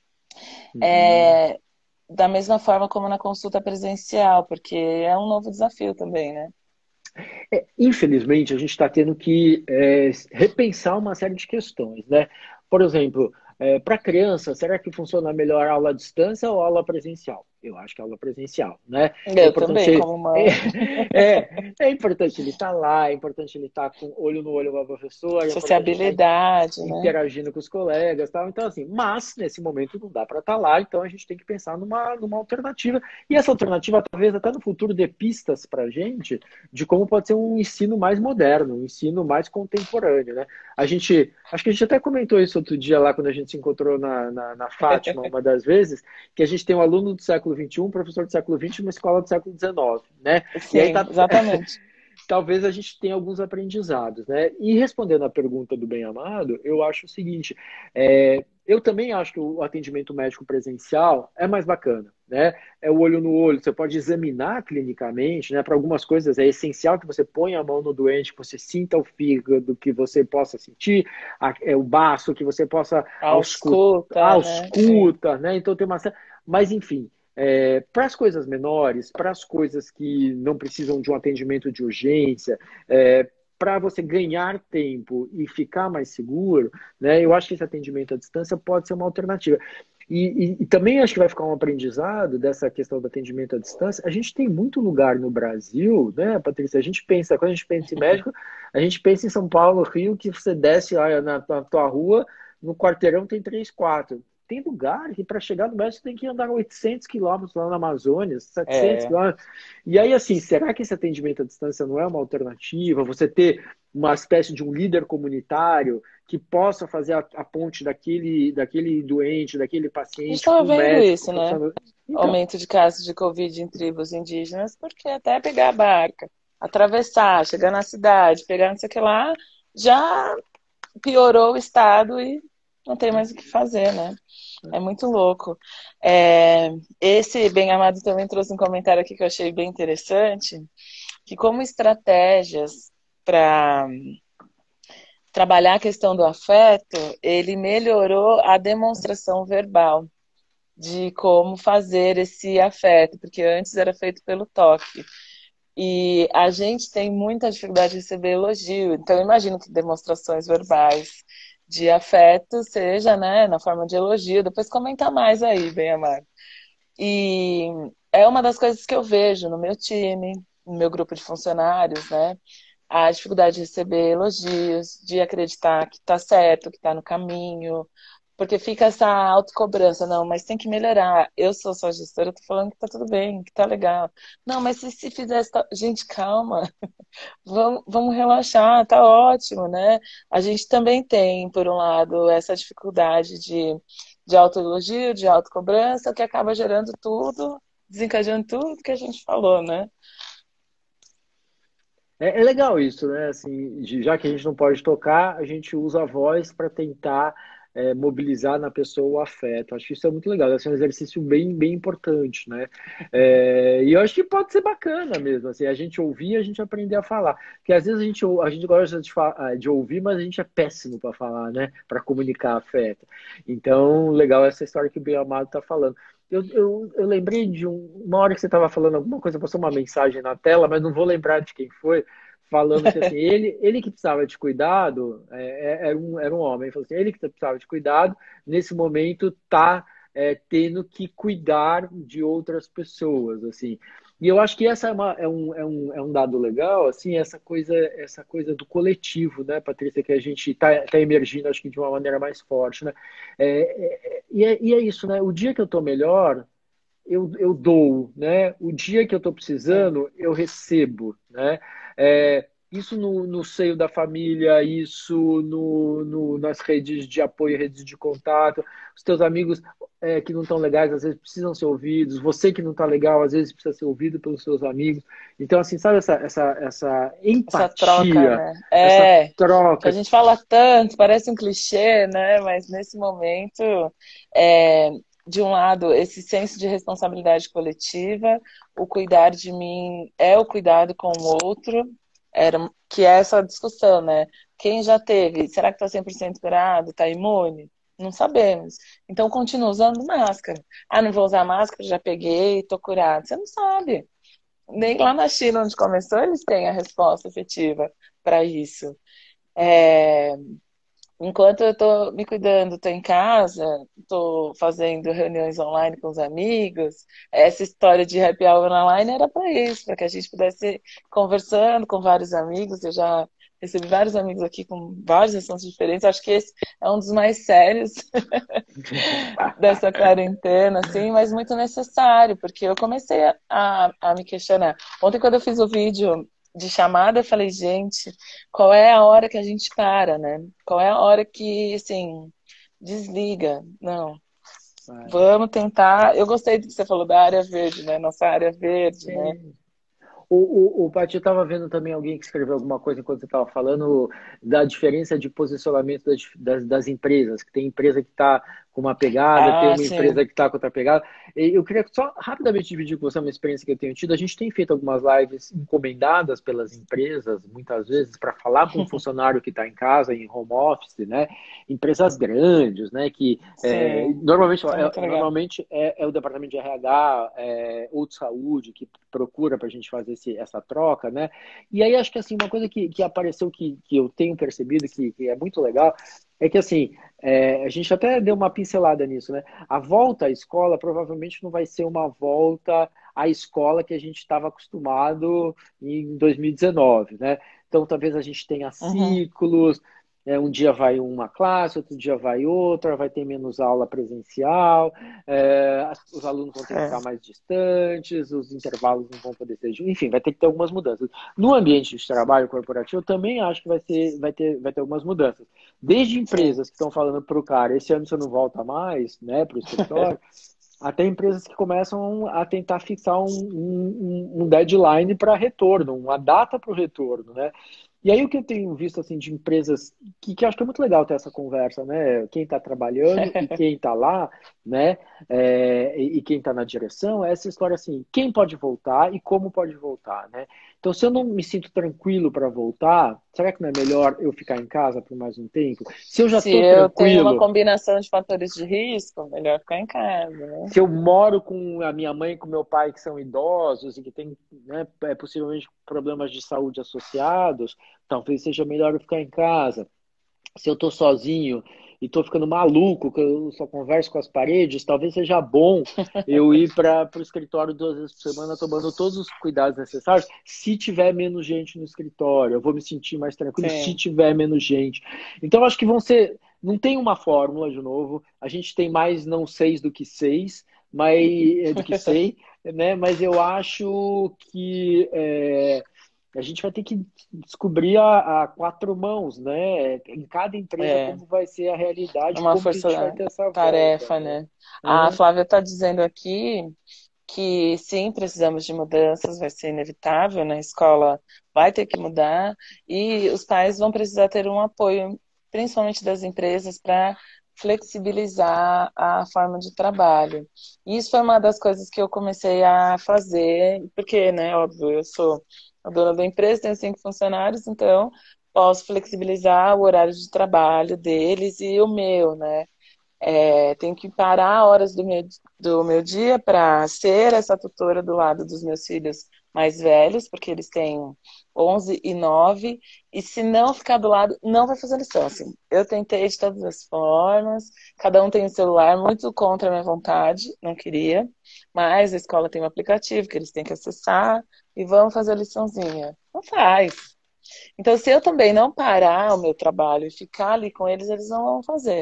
Uhum. é, da mesma forma como na consulta presencial, porque é um novo desafio também, né? É, infelizmente, a gente está tendo que é, repensar uma série de questões, né? Por exemplo, para criança, será que funciona melhor aula à distância ou aula presencial? Eu acho que aula presencial, né? É Eu também, importante, como é, mãe. é, é importante ele estar lá, é importante ele estar com olho no olho com a professora, é importante ele estar Sociabilidade, né? interagindo com os colegas, tal. Então, assim, mas nesse momento não dá para estar lá, então a gente tem que pensar numa, numa alternativa. E essa alternativa, talvez até no futuro, dê pistas para a gente de como pode ser um ensino mais moderno, um ensino mais contemporâneo, né? A gente, acho que a gente até comentou isso outro dia lá, quando a gente se encontrou na, na, na Fátima, uma das vezes, que a gente tem um aluno do século vinte e um, um professor do século vinte e uma escola do século dezenove, né? E aí Sim, tá, exatamente. talvez a gente tenha alguns aprendizados, né? E respondendo à pergunta do bem-amado, eu acho o seguinte, é, eu também acho que o atendimento médico presencial é mais bacana, né? É o olho no olho, você pode examinar clinicamente, né? Para algumas coisas é essencial que você ponha a mão no doente, que você sinta o fígado, que você possa sentir a, é, o baço, que você possa auscultar, Ausculta, né? Sim. ausculta, né? Então tem uma série... Mas, enfim, é, para as coisas menores, para as coisas que não precisam de um atendimento de urgência, é, para você ganhar tempo e ficar mais seguro, né, eu acho que esse atendimento à distância pode ser uma alternativa. E, e, e também acho que vai ficar um aprendizado dessa questão do atendimento à distância. A gente tem muito lugar no Brasil, né, Patrícia? A gente pensa, quando a gente pensa em médico, a gente pensa em São Paulo, Rio, que você desce lá na, na tua rua, no quarteirão tem três, quatro. Tem lugar que para chegar no médico você tem que andar oitocentos quilômetros lá na Amazônia, setecentos É. quilômetros. E aí, assim, será que esse atendimento à distância não é uma alternativa? Você ter uma espécie de um líder comunitário que possa fazer a, a ponte daquele, daquele doente, daquele A gente paciente estava com o vendo médico, com o isso, né? profissional. Então, Aumento de casos de Covid em tribos indígenas, porque até pegar a barca, atravessar, chegar na cidade, pegar não sei o que lá, já piorou o estado e não tem mais o que fazer, né? É muito louco. É, esse Bem Amado também trouxe um comentário aqui que eu achei bem interessante, que como estratégias para trabalhar a questão do afeto, ele melhorou a demonstração verbal de como fazer esse afeto, porque antes era feito pelo toque. E a gente tem muita dificuldade de receber elogio, então eu imagino que demonstrações verbais de afeto seja, né, na forma de elogio. Depois comenta mais aí, bem amado. E é uma das coisas que eu vejo no meu time, no meu grupo de funcionários, né? A dificuldade de receber elogios, de acreditar que está certo, que está no caminho, porque fica essa autocobrança, não, mas tem que melhorar. Eu sou sua gestora, eu tô falando que tá tudo bem, que tá legal. Não, mas se, se fizesse. Tá... Gente, calma, vamos, vamos relaxar, tá ótimo, né? A gente também tem, por um lado, essa dificuldade de, de autoelogio, de autocobrança, que acaba gerando tudo, desencadeando tudo que a gente falou, né? é, é legal isso, né? Assim, de- já que a gente não pode tocar, a gente usa a voz para tentar é, mobilizar na pessoa o afeto. Acho que isso é muito legal. Esse é um exercício bem, bem importante, né? É, e eu acho que pode ser bacana mesmo, assim, a gente ouvir, a gente aprender a falar. Porque às vezes a gente, ou- a gente gosta de, fa- ah, de ouvir, mas a gente é péssimo para falar, né? Para comunicar afeto. Então, legal essa história que o Bem Amado está falando. Eu, eu, eu lembrei de um- uma hora que você estava falando alguma coisa, passou uma mensagem na tela, mas não vou lembrar de quem foi, falando que assim, ele, ele que precisava de cuidado, é, é, era, um, era um homem, ele falou assim, ele que precisava de cuidado, nesse momento está é, tendo que cuidar de outras pessoas, assim. E eu acho que essa é, uma, é, um, é, um, é um dado legal, assim, essa coisa, essa coisa do coletivo, né, Patrícia, que a gente está tá emergindo, acho que de uma maneira mais forte, né? É, é, e, é, e é isso, né? O dia que eu estou melhor, eu, eu dou, né? O dia que eu estou Sim. precisando, eu recebo, né? É, isso no, no seio da família, isso no, no, nas redes de apoio, redes de contato, os teus amigos é, que não estão legais, às vezes precisam ser ouvidos, você que não está legal, às vezes precisa ser ouvido pelos seus amigos. Então, assim, sabe essa, essa, essa Essa troca, empatia, né? essa É, que a troca. gente fala tanto, parece um clichê, né? Mas nesse momento, é, de um lado, esse senso de responsabilidade coletiva, o cuidar de mim é o cuidado com o outro, era, que é essa discussão, né? Quem já teve, será que está cem por cento curado, está imune? Não sabemos. Então, continua usando máscara. Ah, não vou usar máscara, já peguei, estou curado. Você não sabe. Nem lá na China, onde começou, eles têm a resposta efetiva para isso. É, enquanto eu estou me cuidando, estou em casa, estou fazendo reuniões online com os amigos, essa história de happy hour online era para isso, para que a gente pudesse ir conversando com vários amigos. Eu já recebi vários amigos aqui com vários assuntos diferentes. Acho que esse é um dos mais sérios dessa quarentena, assim, mas muito necessário, porque eu comecei a, a me questionar. Ontem, quando eu fiz o vídeo de chamada, eu falei, gente, qual é a hora que a gente para, né? Qual é a hora que, assim, desliga? Não, vamos tentar. Eu gostei do que você falou da área verde, né? Nossa área verde, né? É, O, o, o Paty, eu estava vendo também alguém que escreveu alguma coisa enquanto você estava falando da diferença de posicionamento das, das, das empresas, que tem empresa que está com uma pegada, tem Ah, uma sim. empresa que está com outra pegada. E eu queria só rapidamente dividir com você uma experiência que eu tenho tido. A gente tem feito algumas lives encomendadas pelas empresas, muitas vezes, para falar com um funcionário que está em casa, em home office, né? Empresas grandes, né? Que é, Sim. normalmente, É muito é, legal. normalmente é, é o departamento de R H é, ou de saúde que procura para a gente fazer esse, essa troca, né? E aí acho que assim uma coisa que, que apareceu que, que eu tenho percebido que, que é muito legal é que assim é, a gente até deu uma pincelada nisso, né? A volta à escola provavelmente não vai ser uma volta à escola que a gente estava acostumado em dois mil e dezenove, né? Então talvez a gente tenha Uhum. ciclos. É, um dia vai uma classe, outro dia vai outra, vai ter menos aula presencial, é, as- os alunos vão ter que É. ficar mais distantes, os intervalos não vão poder ser. ju- Enfim, vai ter que ter algumas mudanças. No ambiente de trabalho corporativo, eu também acho que vai, ser, vai, ter, vai ter algumas mudanças. Desde Sim. empresas que estão falando para o cara, esse ano você não volta mais, né, para o escritório, até empresas que começam a tentar fixar um, um, um um deadline para retorno, uma data para o retorno, né? E aí o que eu tenho visto assim de empresas que, que eu acho que é muito legal ter essa conversa, né? Quem está trabalhando e quem está lá, né? É, e, e quem está na direção, é essa história assim, quem pode voltar e como pode voltar, né? Então, se eu não me sinto tranquilo para voltar, será que não é melhor eu ficar em casa por mais um tempo? Se eu já Se estou eu tenho uma tranquilo, combinação de fatores de risco, melhor ficar em casa, né? se eu moro com a minha mãe e com meu pai que são idosos e que têm, né, é, possivelmente problemas de saúde associados, talvez seja melhor eu ficar em casa. Se eu estou sozinho e estou ficando maluco, que eu só converso com as paredes, talvez seja bom eu ir para o escritório duas vezes por semana tomando todos os cuidados necessários, se tiver menos gente no escritório. Eu vou me sentir mais tranquilo se Sim. tiver menos gente. Então, acho que vão ser. Não tem uma fórmula, de novo. A gente tem mais não seis do que seis, mas, do que sei, né? Mas eu acho que. É, a gente vai ter que descobrir a, a quatro mãos, né? Em cada empresa, É. como vai ser a realidade, Uma como que a gente vai ter essa volta, força-tarefa, né? né? A Hã? Flávia está dizendo aqui que sim, precisamos de mudanças, vai ser inevitável, né? A escola vai ter que mudar e os pais vão precisar ter um apoio, principalmente das empresas, para flexibilizar a forma de trabalho. E isso foi uma das coisas que eu comecei a fazer, porque, né, óbvio, eu sou a dona da empresa, tenho cinco funcionários, então posso flexibilizar o horário de trabalho deles e o meu, né? É, tenho que parar horas do meu, do meu dia para ser essa tutora do lado dos meus filhos mais velhos, porque eles têm onze e nove, e se não ficar do lado, não vai fazer lição. Assim, eu tentei de todas as formas, cada um tem um celular, muito contra a minha vontade, não queria, mas a escola tem um aplicativo que eles têm que acessar e vão fazer a liçãozinha. Não faz. Então, se eu também não parar o meu trabalho e ficar ali com eles, eles não vão fazer.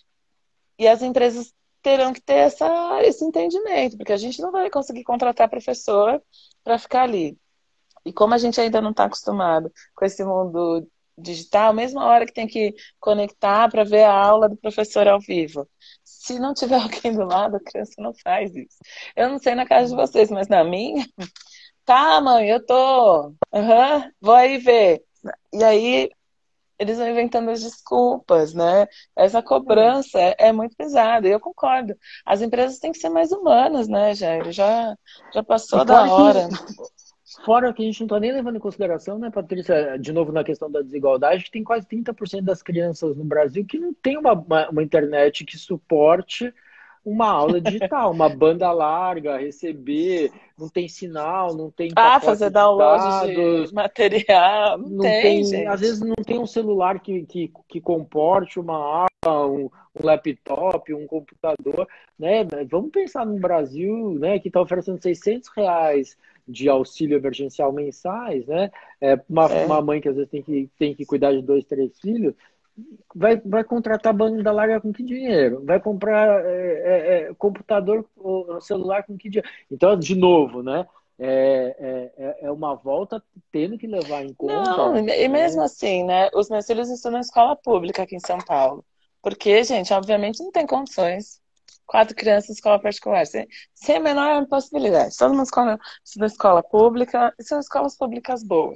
E as empresas terão que ter essa, esse entendimento, porque a gente não vai conseguir contratar professor para ficar ali. E como a gente ainda não está acostumado com esse mundo digital, mesma hora que tem que conectar para ver a aula do professor ao vivo. Se não tiver alguém do lado, a criança não faz isso. Eu não sei na casa de vocês, mas na minha, tá, mãe, eu tô. Aham, vou aí ver. E aí eles vão inventando as desculpas, né? Essa É. cobrança é, é muito pesada, e eu concordo. As empresas têm que ser mais humanas, né, Jair? Já, já E passou da fora que, hora. fora que a gente não está nem levando em consideração, né, Patrícia, de novo na questão da desigualdade, que tem quase trinta por cento das crianças no Brasil que não tem uma, uma, uma internet que suporte uma aula digital, uma banda larga, receber, não tem sinal, não tem Ah, fazer pacote de download de dados, material. Não não tem, tem, às gente. vezes não tem um celular que, que, que comporte uma aula, um, um laptop, um computador, né? Vamos pensar no Brasil, né, que está oferecendo seiscentos reais de auxílio emergencial mensais, né? É, uma, uma É. mãe que às vezes tem que, tem que cuidar de dois, três filhos, vai, vai contratar banda larga com que dinheiro? Vai comprar é, é, é, computador ou celular com que dinheiro? Então, de novo, né? É, é, é é uma volta tendo que levar em Não, conta, e mesmo né? assim, né? Os meus filhos estudam em escola pública aqui em São Paulo. Porque, gente, obviamente não tem condições. Quatro crianças em escola particular. Sem, sem a menor possibilidade. Todo mundo escola, estuda em escola pública, e são escolas públicas boas.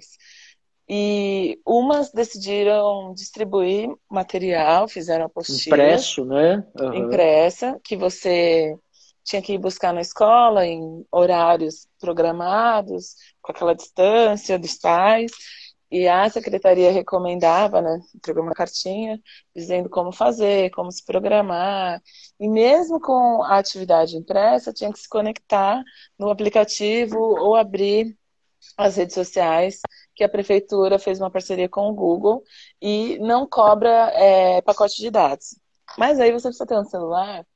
E umas decidiram distribuir material, fizeram apostilas Impresso, né? Aham. impressa, que você tinha que ir buscar na escola em horários programados, com aquela distância dos pais. E a secretaria recomendava, né? Entregou uma cartinha dizendo como fazer, como se programar. E mesmo com a atividade impressa, tinha que se conectar no aplicativo ou abrir as redes sociais, que a prefeitura fez uma parceria com o Google e não cobra é, pacote de dados. Mas aí você precisa ter um celular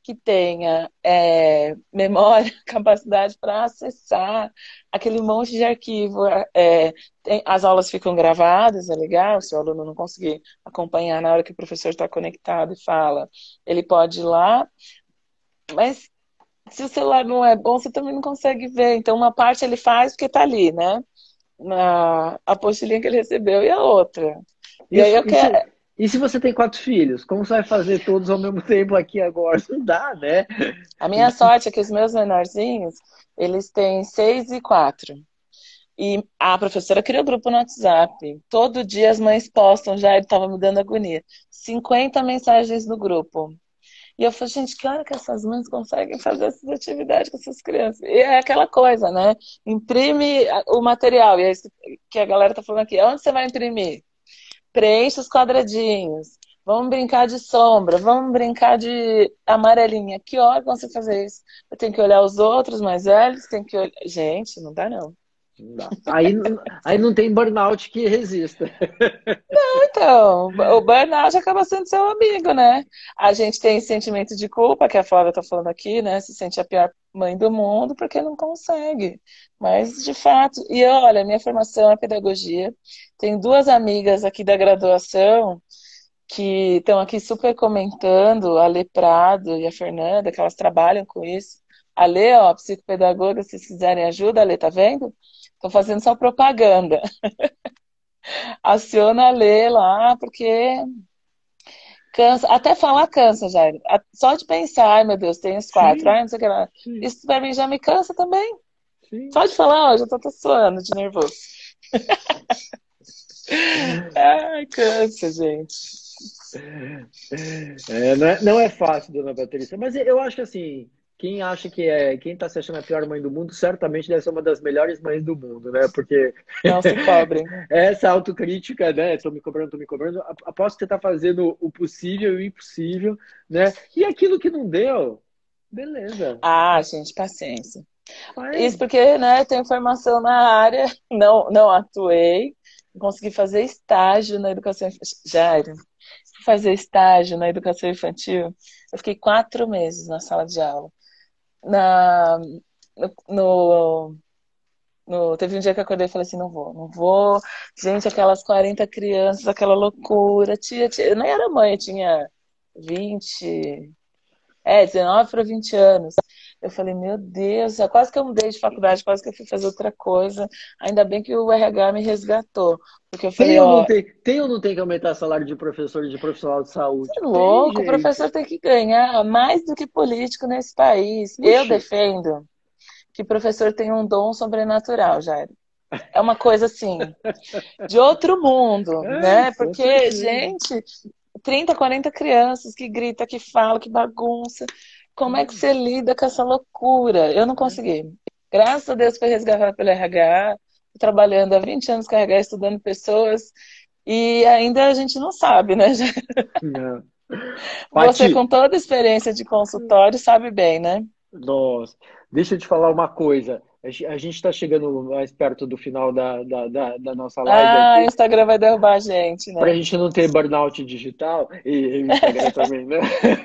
que tenha é, memória, capacidade para acessar aquele monte de arquivo. É, tem, as aulas ficam gravadas, é legal, se o aluno não conseguir acompanhar na hora que o professor está conectado e fala, ele pode ir lá, mas se o celular não é bom, você também não consegue ver. Então, uma parte ele faz porque está ali, né? Na apostilinha que ele recebeu, e a outra. E aí Isso, eu e se, quero. e se você tem quatro filhos, como você vai fazer todos ao mesmo tempo aqui agora? Não dá, né? A minha sorte é que os meus menorzinhos, eles têm seis e quatro. E a professora criou grupo no WhatsApp. Todo dia as mães postam já, ele estava me dando agonia. cinquenta mensagens no grupo. E eu falei, gente, que hora que essas mães conseguem fazer essas atividades com essas crianças? E é aquela coisa, né? Imprime o material. E é isso que a galera tá falando aqui. Onde você vai imprimir? Preenche os quadradinhos. Vamos brincar de sombra, vamos brincar de amarelinha. Que hora que você fazer isso? Eu tenho que olhar os outros mais velhos, tem que olhar. Gente, não dá não. Não dá. Aí, aí não tem burnout que resista. Então, o burnout acaba sendo seu amigo, né? A gente tem sentimento de culpa, que a Flávia tá falando aqui, né? Se sente a pior mãe do mundo porque não consegue. Mas, de fato, e olha, minha formação é pedagogia. Tenho duas amigas aqui da graduação que estão aqui super comentando, a Lê Prado e a Fernanda, que elas trabalham com isso. A Lê, ó, psicopedagoga, se vocês quiserem ajuda, a Lê, tá vendo? Estou fazendo só propaganda. Aciona a Lê lá, porque cansa, até falar cansa, Jair. Só de pensar, ai meu Deus, tem os quatro, Sim, ai não sei o que lá. sim, Isso pra mim já me cansa também. sim. Só de falar, ó, já tô, tô suando de nervoso. Ai, cansa, gente. É, não é, não é fácil, dona Patrícia, mas eu acho que assim, quem acha que é, quem está se achando a pior mãe do mundo, certamente deve ser uma das melhores mães do mundo, né? Porque Não se cobrem. essa autocrítica, né? Tô me cobrando, tô me cobrando. Aposto que você está fazendo o possível e o impossível, né? E aquilo que não deu, beleza. Ah, gente, paciência. Isso Vai. porque, né, tenho formação na área, não, não atuei, consegui fazer estágio na educação infantil. Jairo, fazer estágio na educação infantil, eu fiquei quatro meses na sala de aula. Na, no, no, no- teve um dia que eu acordei e falei assim, não vou, não vou. Gente, aquelas quarenta crianças, aquela loucura. Tia, tia, eu nem era mãe, eu tinha vinte é, dezenove para vinte anos. Eu falei, meu Deus, quase que eu mudei de faculdade, quase que eu fui fazer outra coisa. Ainda bem que o R H me resgatou. Porque eu falei, Tem ou não ó, tem, tem ou não tem que aumentar o salário de professor e de profissional de você saúde? é Tem, louco, o gente. professor tem que ganhar mais do que político nesse país. Eu Puxa. defendo que professor tem um dom sobrenatural, Jair. É uma coisa assim, de outro mundo, É, né? com Porque, certeza. gente, trinta, quarenta crianças que grita, que fala, que bagunça. Como é que você lida com essa loucura? Eu não consegui. Graças a Deus foi resgatado pelo R H, tô trabalhando há vinte anos com R H, estudando pessoas, e ainda a gente não sabe, né? Não. Você, com Pati, toda a experiência de consultório, sabe bem, né? nossa, deixa eu te falar uma coisa. A ge- a gente está chegando mais perto do final da, da, da, da nossa live Ah, o aqui, Instagram vai derrubar a gente, para a né? gente não ter burnout digital, e, e o Instagram também, né?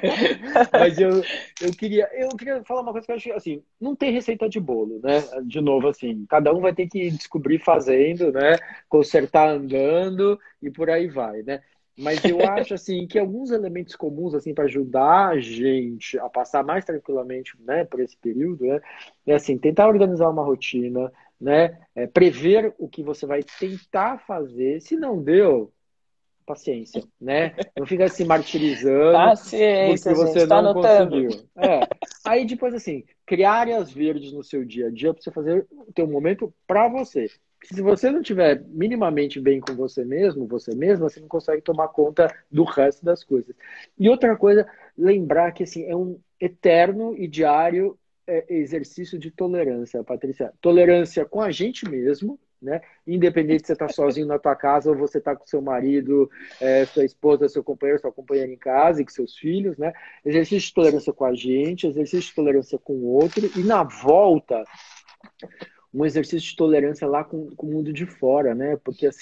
Mas eu, eu queria, eu queria falar uma coisa que eu acho assim, não tem receita de bolo, né? De novo, assim, cada um vai ter que descobrir fazendo, né? Consertar andando e por aí vai, né? Mas eu acho assim que alguns elementos comuns assim para ajudar a gente a passar mais tranquilamente, né, por esse período, né, é assim, tentar organizar uma rotina, né, é, prever o que você vai tentar fazer. Se não deu, paciência, né? Não fica se martirizando porque Paciência, você gente. Tá não anotando? conseguiu. É. Aí depois assim, criar áreas verdes no seu dia a dia para você fazer ter um momento para você. Se você não tiver minimamente bem com você mesmo, você mesma, você não consegue tomar conta do resto das coisas. E outra coisa, lembrar que assim é um eterno e diário é, exercício de tolerância, Patrícia. Tolerância com a gente mesmo, né? Independente se você está sozinho na tua casa ou você está com seu marido, é, sua esposa, seu companheiro, sua companheira em casa e com seus filhos, né? Exercício de tolerância com a gente, exercício de tolerância com o outro e na volta um exercício de tolerância lá com, com o mundo de fora, né? Porque assim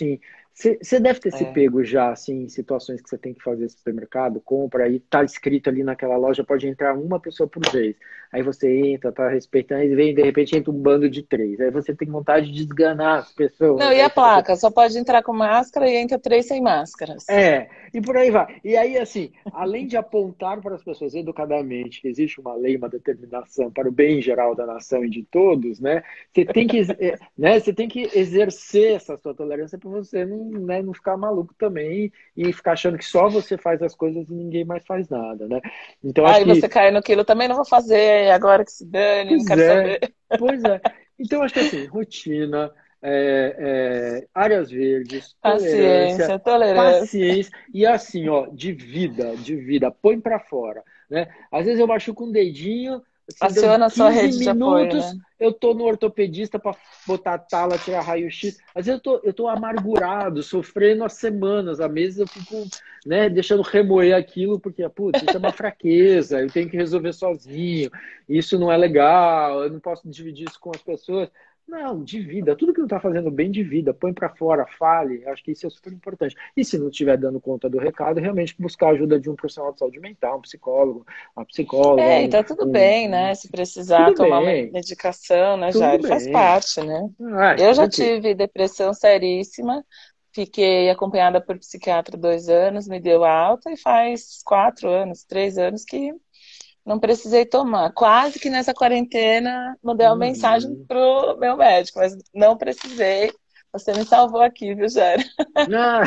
Você deve ter se É. pego já, assim, em situações que você tem que fazer supermercado, compra, aí tá escrito ali naquela loja, pode entrar uma pessoa por vez. Aí você entra, tá respeitando, e vem, de repente entra um bando de três. Aí você tem vontade de esganar as Não, pessoas. e Aí a você fala assim, placa? Só pode entrar com máscara e entra três sem máscaras. é, e por aí vai. E aí, assim, além de apontar para as pessoas educadamente que existe uma lei, uma determinação para o bem geral da nação e de todos, né? Você tem que, eh, né, você tem que exercer essa sua tolerância para você não, né, não ficar maluco também e ficar achando que só você faz as coisas e ninguém mais faz nada, né? Então, acho Aí você que, cai no quilo, também não vou fazer, agora que se dane, não pois quero é, saber. pois é. Então, acho que assim, rotina, é, é, áreas verdes, tolerância, Paciência, tolerância. paciência e assim, ó, de vida, de vida, põe pra fora, né? Às vezes eu machuco um dedinho, você deu Aciona a sua quinze rede de apoio, minutos, né? eu tô no ortopedista para botar tala, tirar raio-x. Às vezes eu tô, eu tô amargurado, sofrendo há semanas, há meses eu fico, né, deixando remoer aquilo, porque, putz, isso é uma fraqueza, eu tenho que resolver sozinho, isso não é legal, eu não posso dividir isso com as pessoas. Não, de vida. Tudo que não está fazendo bem de vida, põe para fora, fale. Acho que isso é super importante. E se não estiver dando conta do recado, realmente buscar a ajuda de um profissional de saúde mental, um psicólogo, uma psicóloga, É, e um, tá tudo um... bem, né? Se precisar Tudo tomar uma bem, medicação, né, tudo Jair? Faz bem. parte, né? Ah, Eu já fazer o quê? tive depressão seríssima, fiquei acompanhada por psiquiatra dois anos, me deu alta e faz quatro anos, três anos que não precisei tomar. Quase que nessa quarentena mandei uma mensagem Uhum. pro meu médico, mas não precisei. Você me salvou aqui, viu, Jair? Ah.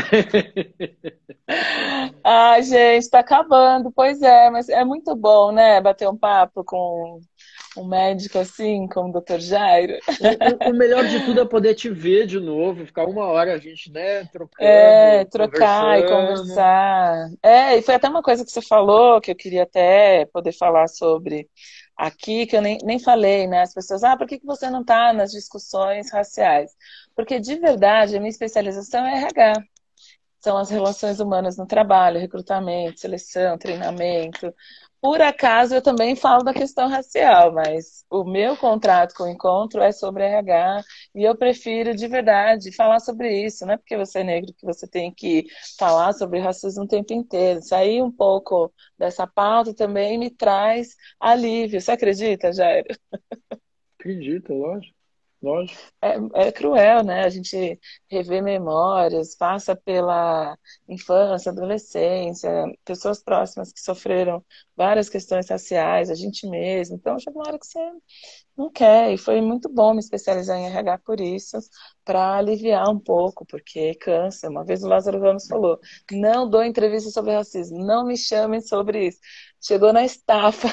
Ai, gente, tá acabando. Pois é, mas é muito bom, né? Bater um papo com um médico assim, como o doutor Jairo. O, o, o melhor de tudo é poder te ver de novo, ficar uma hora a gente, né, É, trocando, trocar e conversando. conversar. É, e foi até uma coisa que você falou, que eu queria até poder falar sobre aqui, que eu nem, nem falei, né? As pessoas, ah, por que que você não está nas discussões raciais? Porque, de verdade, a minha especialização é R H. São as relações humanas no trabalho, recrutamento, seleção, treinamento. Por acaso eu também falo da questão racial, mas o meu contrato com o encontro é sobre R H e eu prefiro de verdade falar sobre isso. Não é porque você é negro que você tem que falar sobre racismo o tempo inteiro. Sair um pouco dessa pauta também me traz alívio. Você acredita, Jair? Acredito, lógico, lógico. É, é cruel, né? A gente rever memórias, passa pela infância, adolescência, pessoas próximas que sofreram várias questões raciais, a gente mesmo. Então, chega uma hora que você não quer. E foi muito bom me especializar em R H por isso, para aliviar um pouco, porque cansa. Uma vez o Lázaro Ramos falou: não dou entrevista sobre racismo, não me chamem sobre isso. Chegou na estafa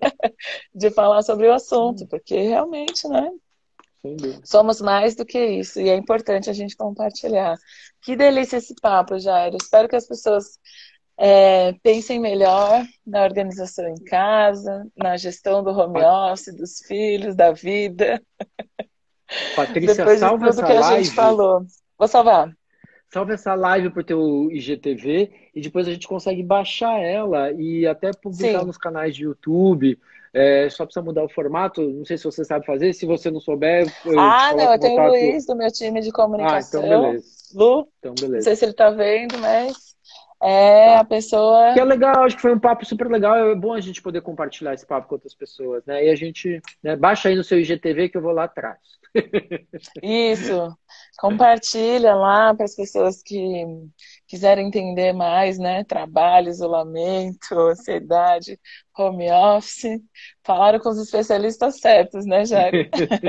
de falar sobre o assunto, Hum, porque realmente, né? sem dúvida. Somos mais do que isso e é importante a gente compartilhar. Que delícia esse papo, Jairo. Espero que as pessoas é, pensem melhor na organização em casa, na gestão do home Pa- office, dos filhos, da vida, Patrícia, depois de salva tudo essa que a gente live. falou. Vou salvar. Salva essa live pro teu I G T V e depois a gente consegue baixar ela e até publicar Sim. nos canais de YouTube. É, só precisa mudar o formato. Não sei se você sabe fazer. Se você não souber, eu te Ah, não, coloco eu em tenho o contato. Luiz do meu time de Ah, então comunicação. beleza. Lu, Então não sei beleza. se ele está vendo, mas é a Tá. Que pessoa. é legal, acho que foi um papo super legal. É bom a gente poder compartilhar esse papo com outras pessoas, né? E a gente, né, baixa aí no seu I G T V que eu vou lá atrás. Isso, compartilha lá para as pessoas que quiserem entender mais, né? Trabalho, isolamento, ansiedade, home office. Falaram com os especialistas certos, né, Jairo?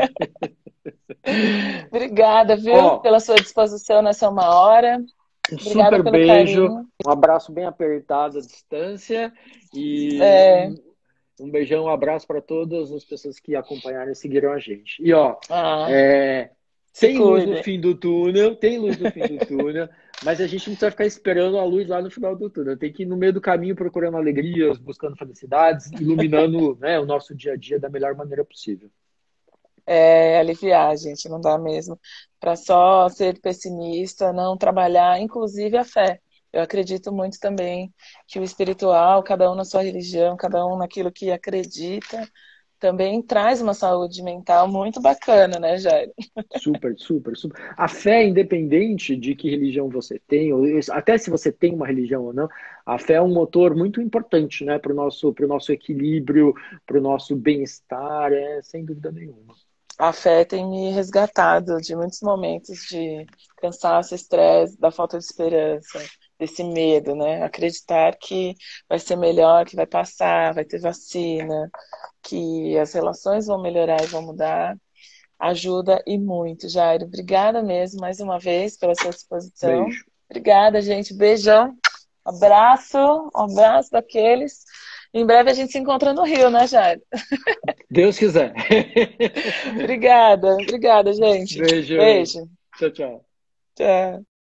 Obrigada, viu, Ó, pela sua disposição nessa uma hora. um Obrigada super pelo beijo, carinho. um abraço bem apertado à distância e É, um, um beijão, um abraço para todas as pessoas que acompanharam e seguiram a gente. E ó, ah, é, se tem luz no cuide. fim do túnel, tem luz no fim do túnel, mas a gente não precisa ficar esperando a luz lá no final do túnel. Tem que ir no meio do caminho procurando alegrias, buscando felicidades, iluminando, né, o nosso dia a dia da melhor maneira possível. É, aliviar, gente, não dá mesmo. Para só ser pessimista, não trabalhar, inclusive a fé. Eu acredito muito também que o espiritual, cada um na sua religião, cada um naquilo que acredita, também traz uma saúde mental muito bacana, né, Jairo? Super, super, super. A fé, independente de que religião você tem, ou até se você tem uma religião ou não, a fé é um motor muito importante, né, para o nosso, para o nosso equilíbrio, para o nosso bem-estar, é, sem dúvida nenhuma. A fé tem me resgatado de muitos momentos de cansaço, estresse, da falta de esperança, desse medo, né? Acreditar que vai ser melhor, que vai passar, vai ter vacina, que as relações vão melhorar e vão mudar, ajuda e muito, Jairo. Obrigada mesmo, mais uma vez, pela sua disposição. Beijo. Obrigada, gente. Beijão. Abraço. Um abraço daqueles. Em breve a gente se encontra no Rio, né, Jairo? Deus quiser. Obrigada. Obrigada, gente. Beijo. Beijo. Tchau, tchau. Tchau.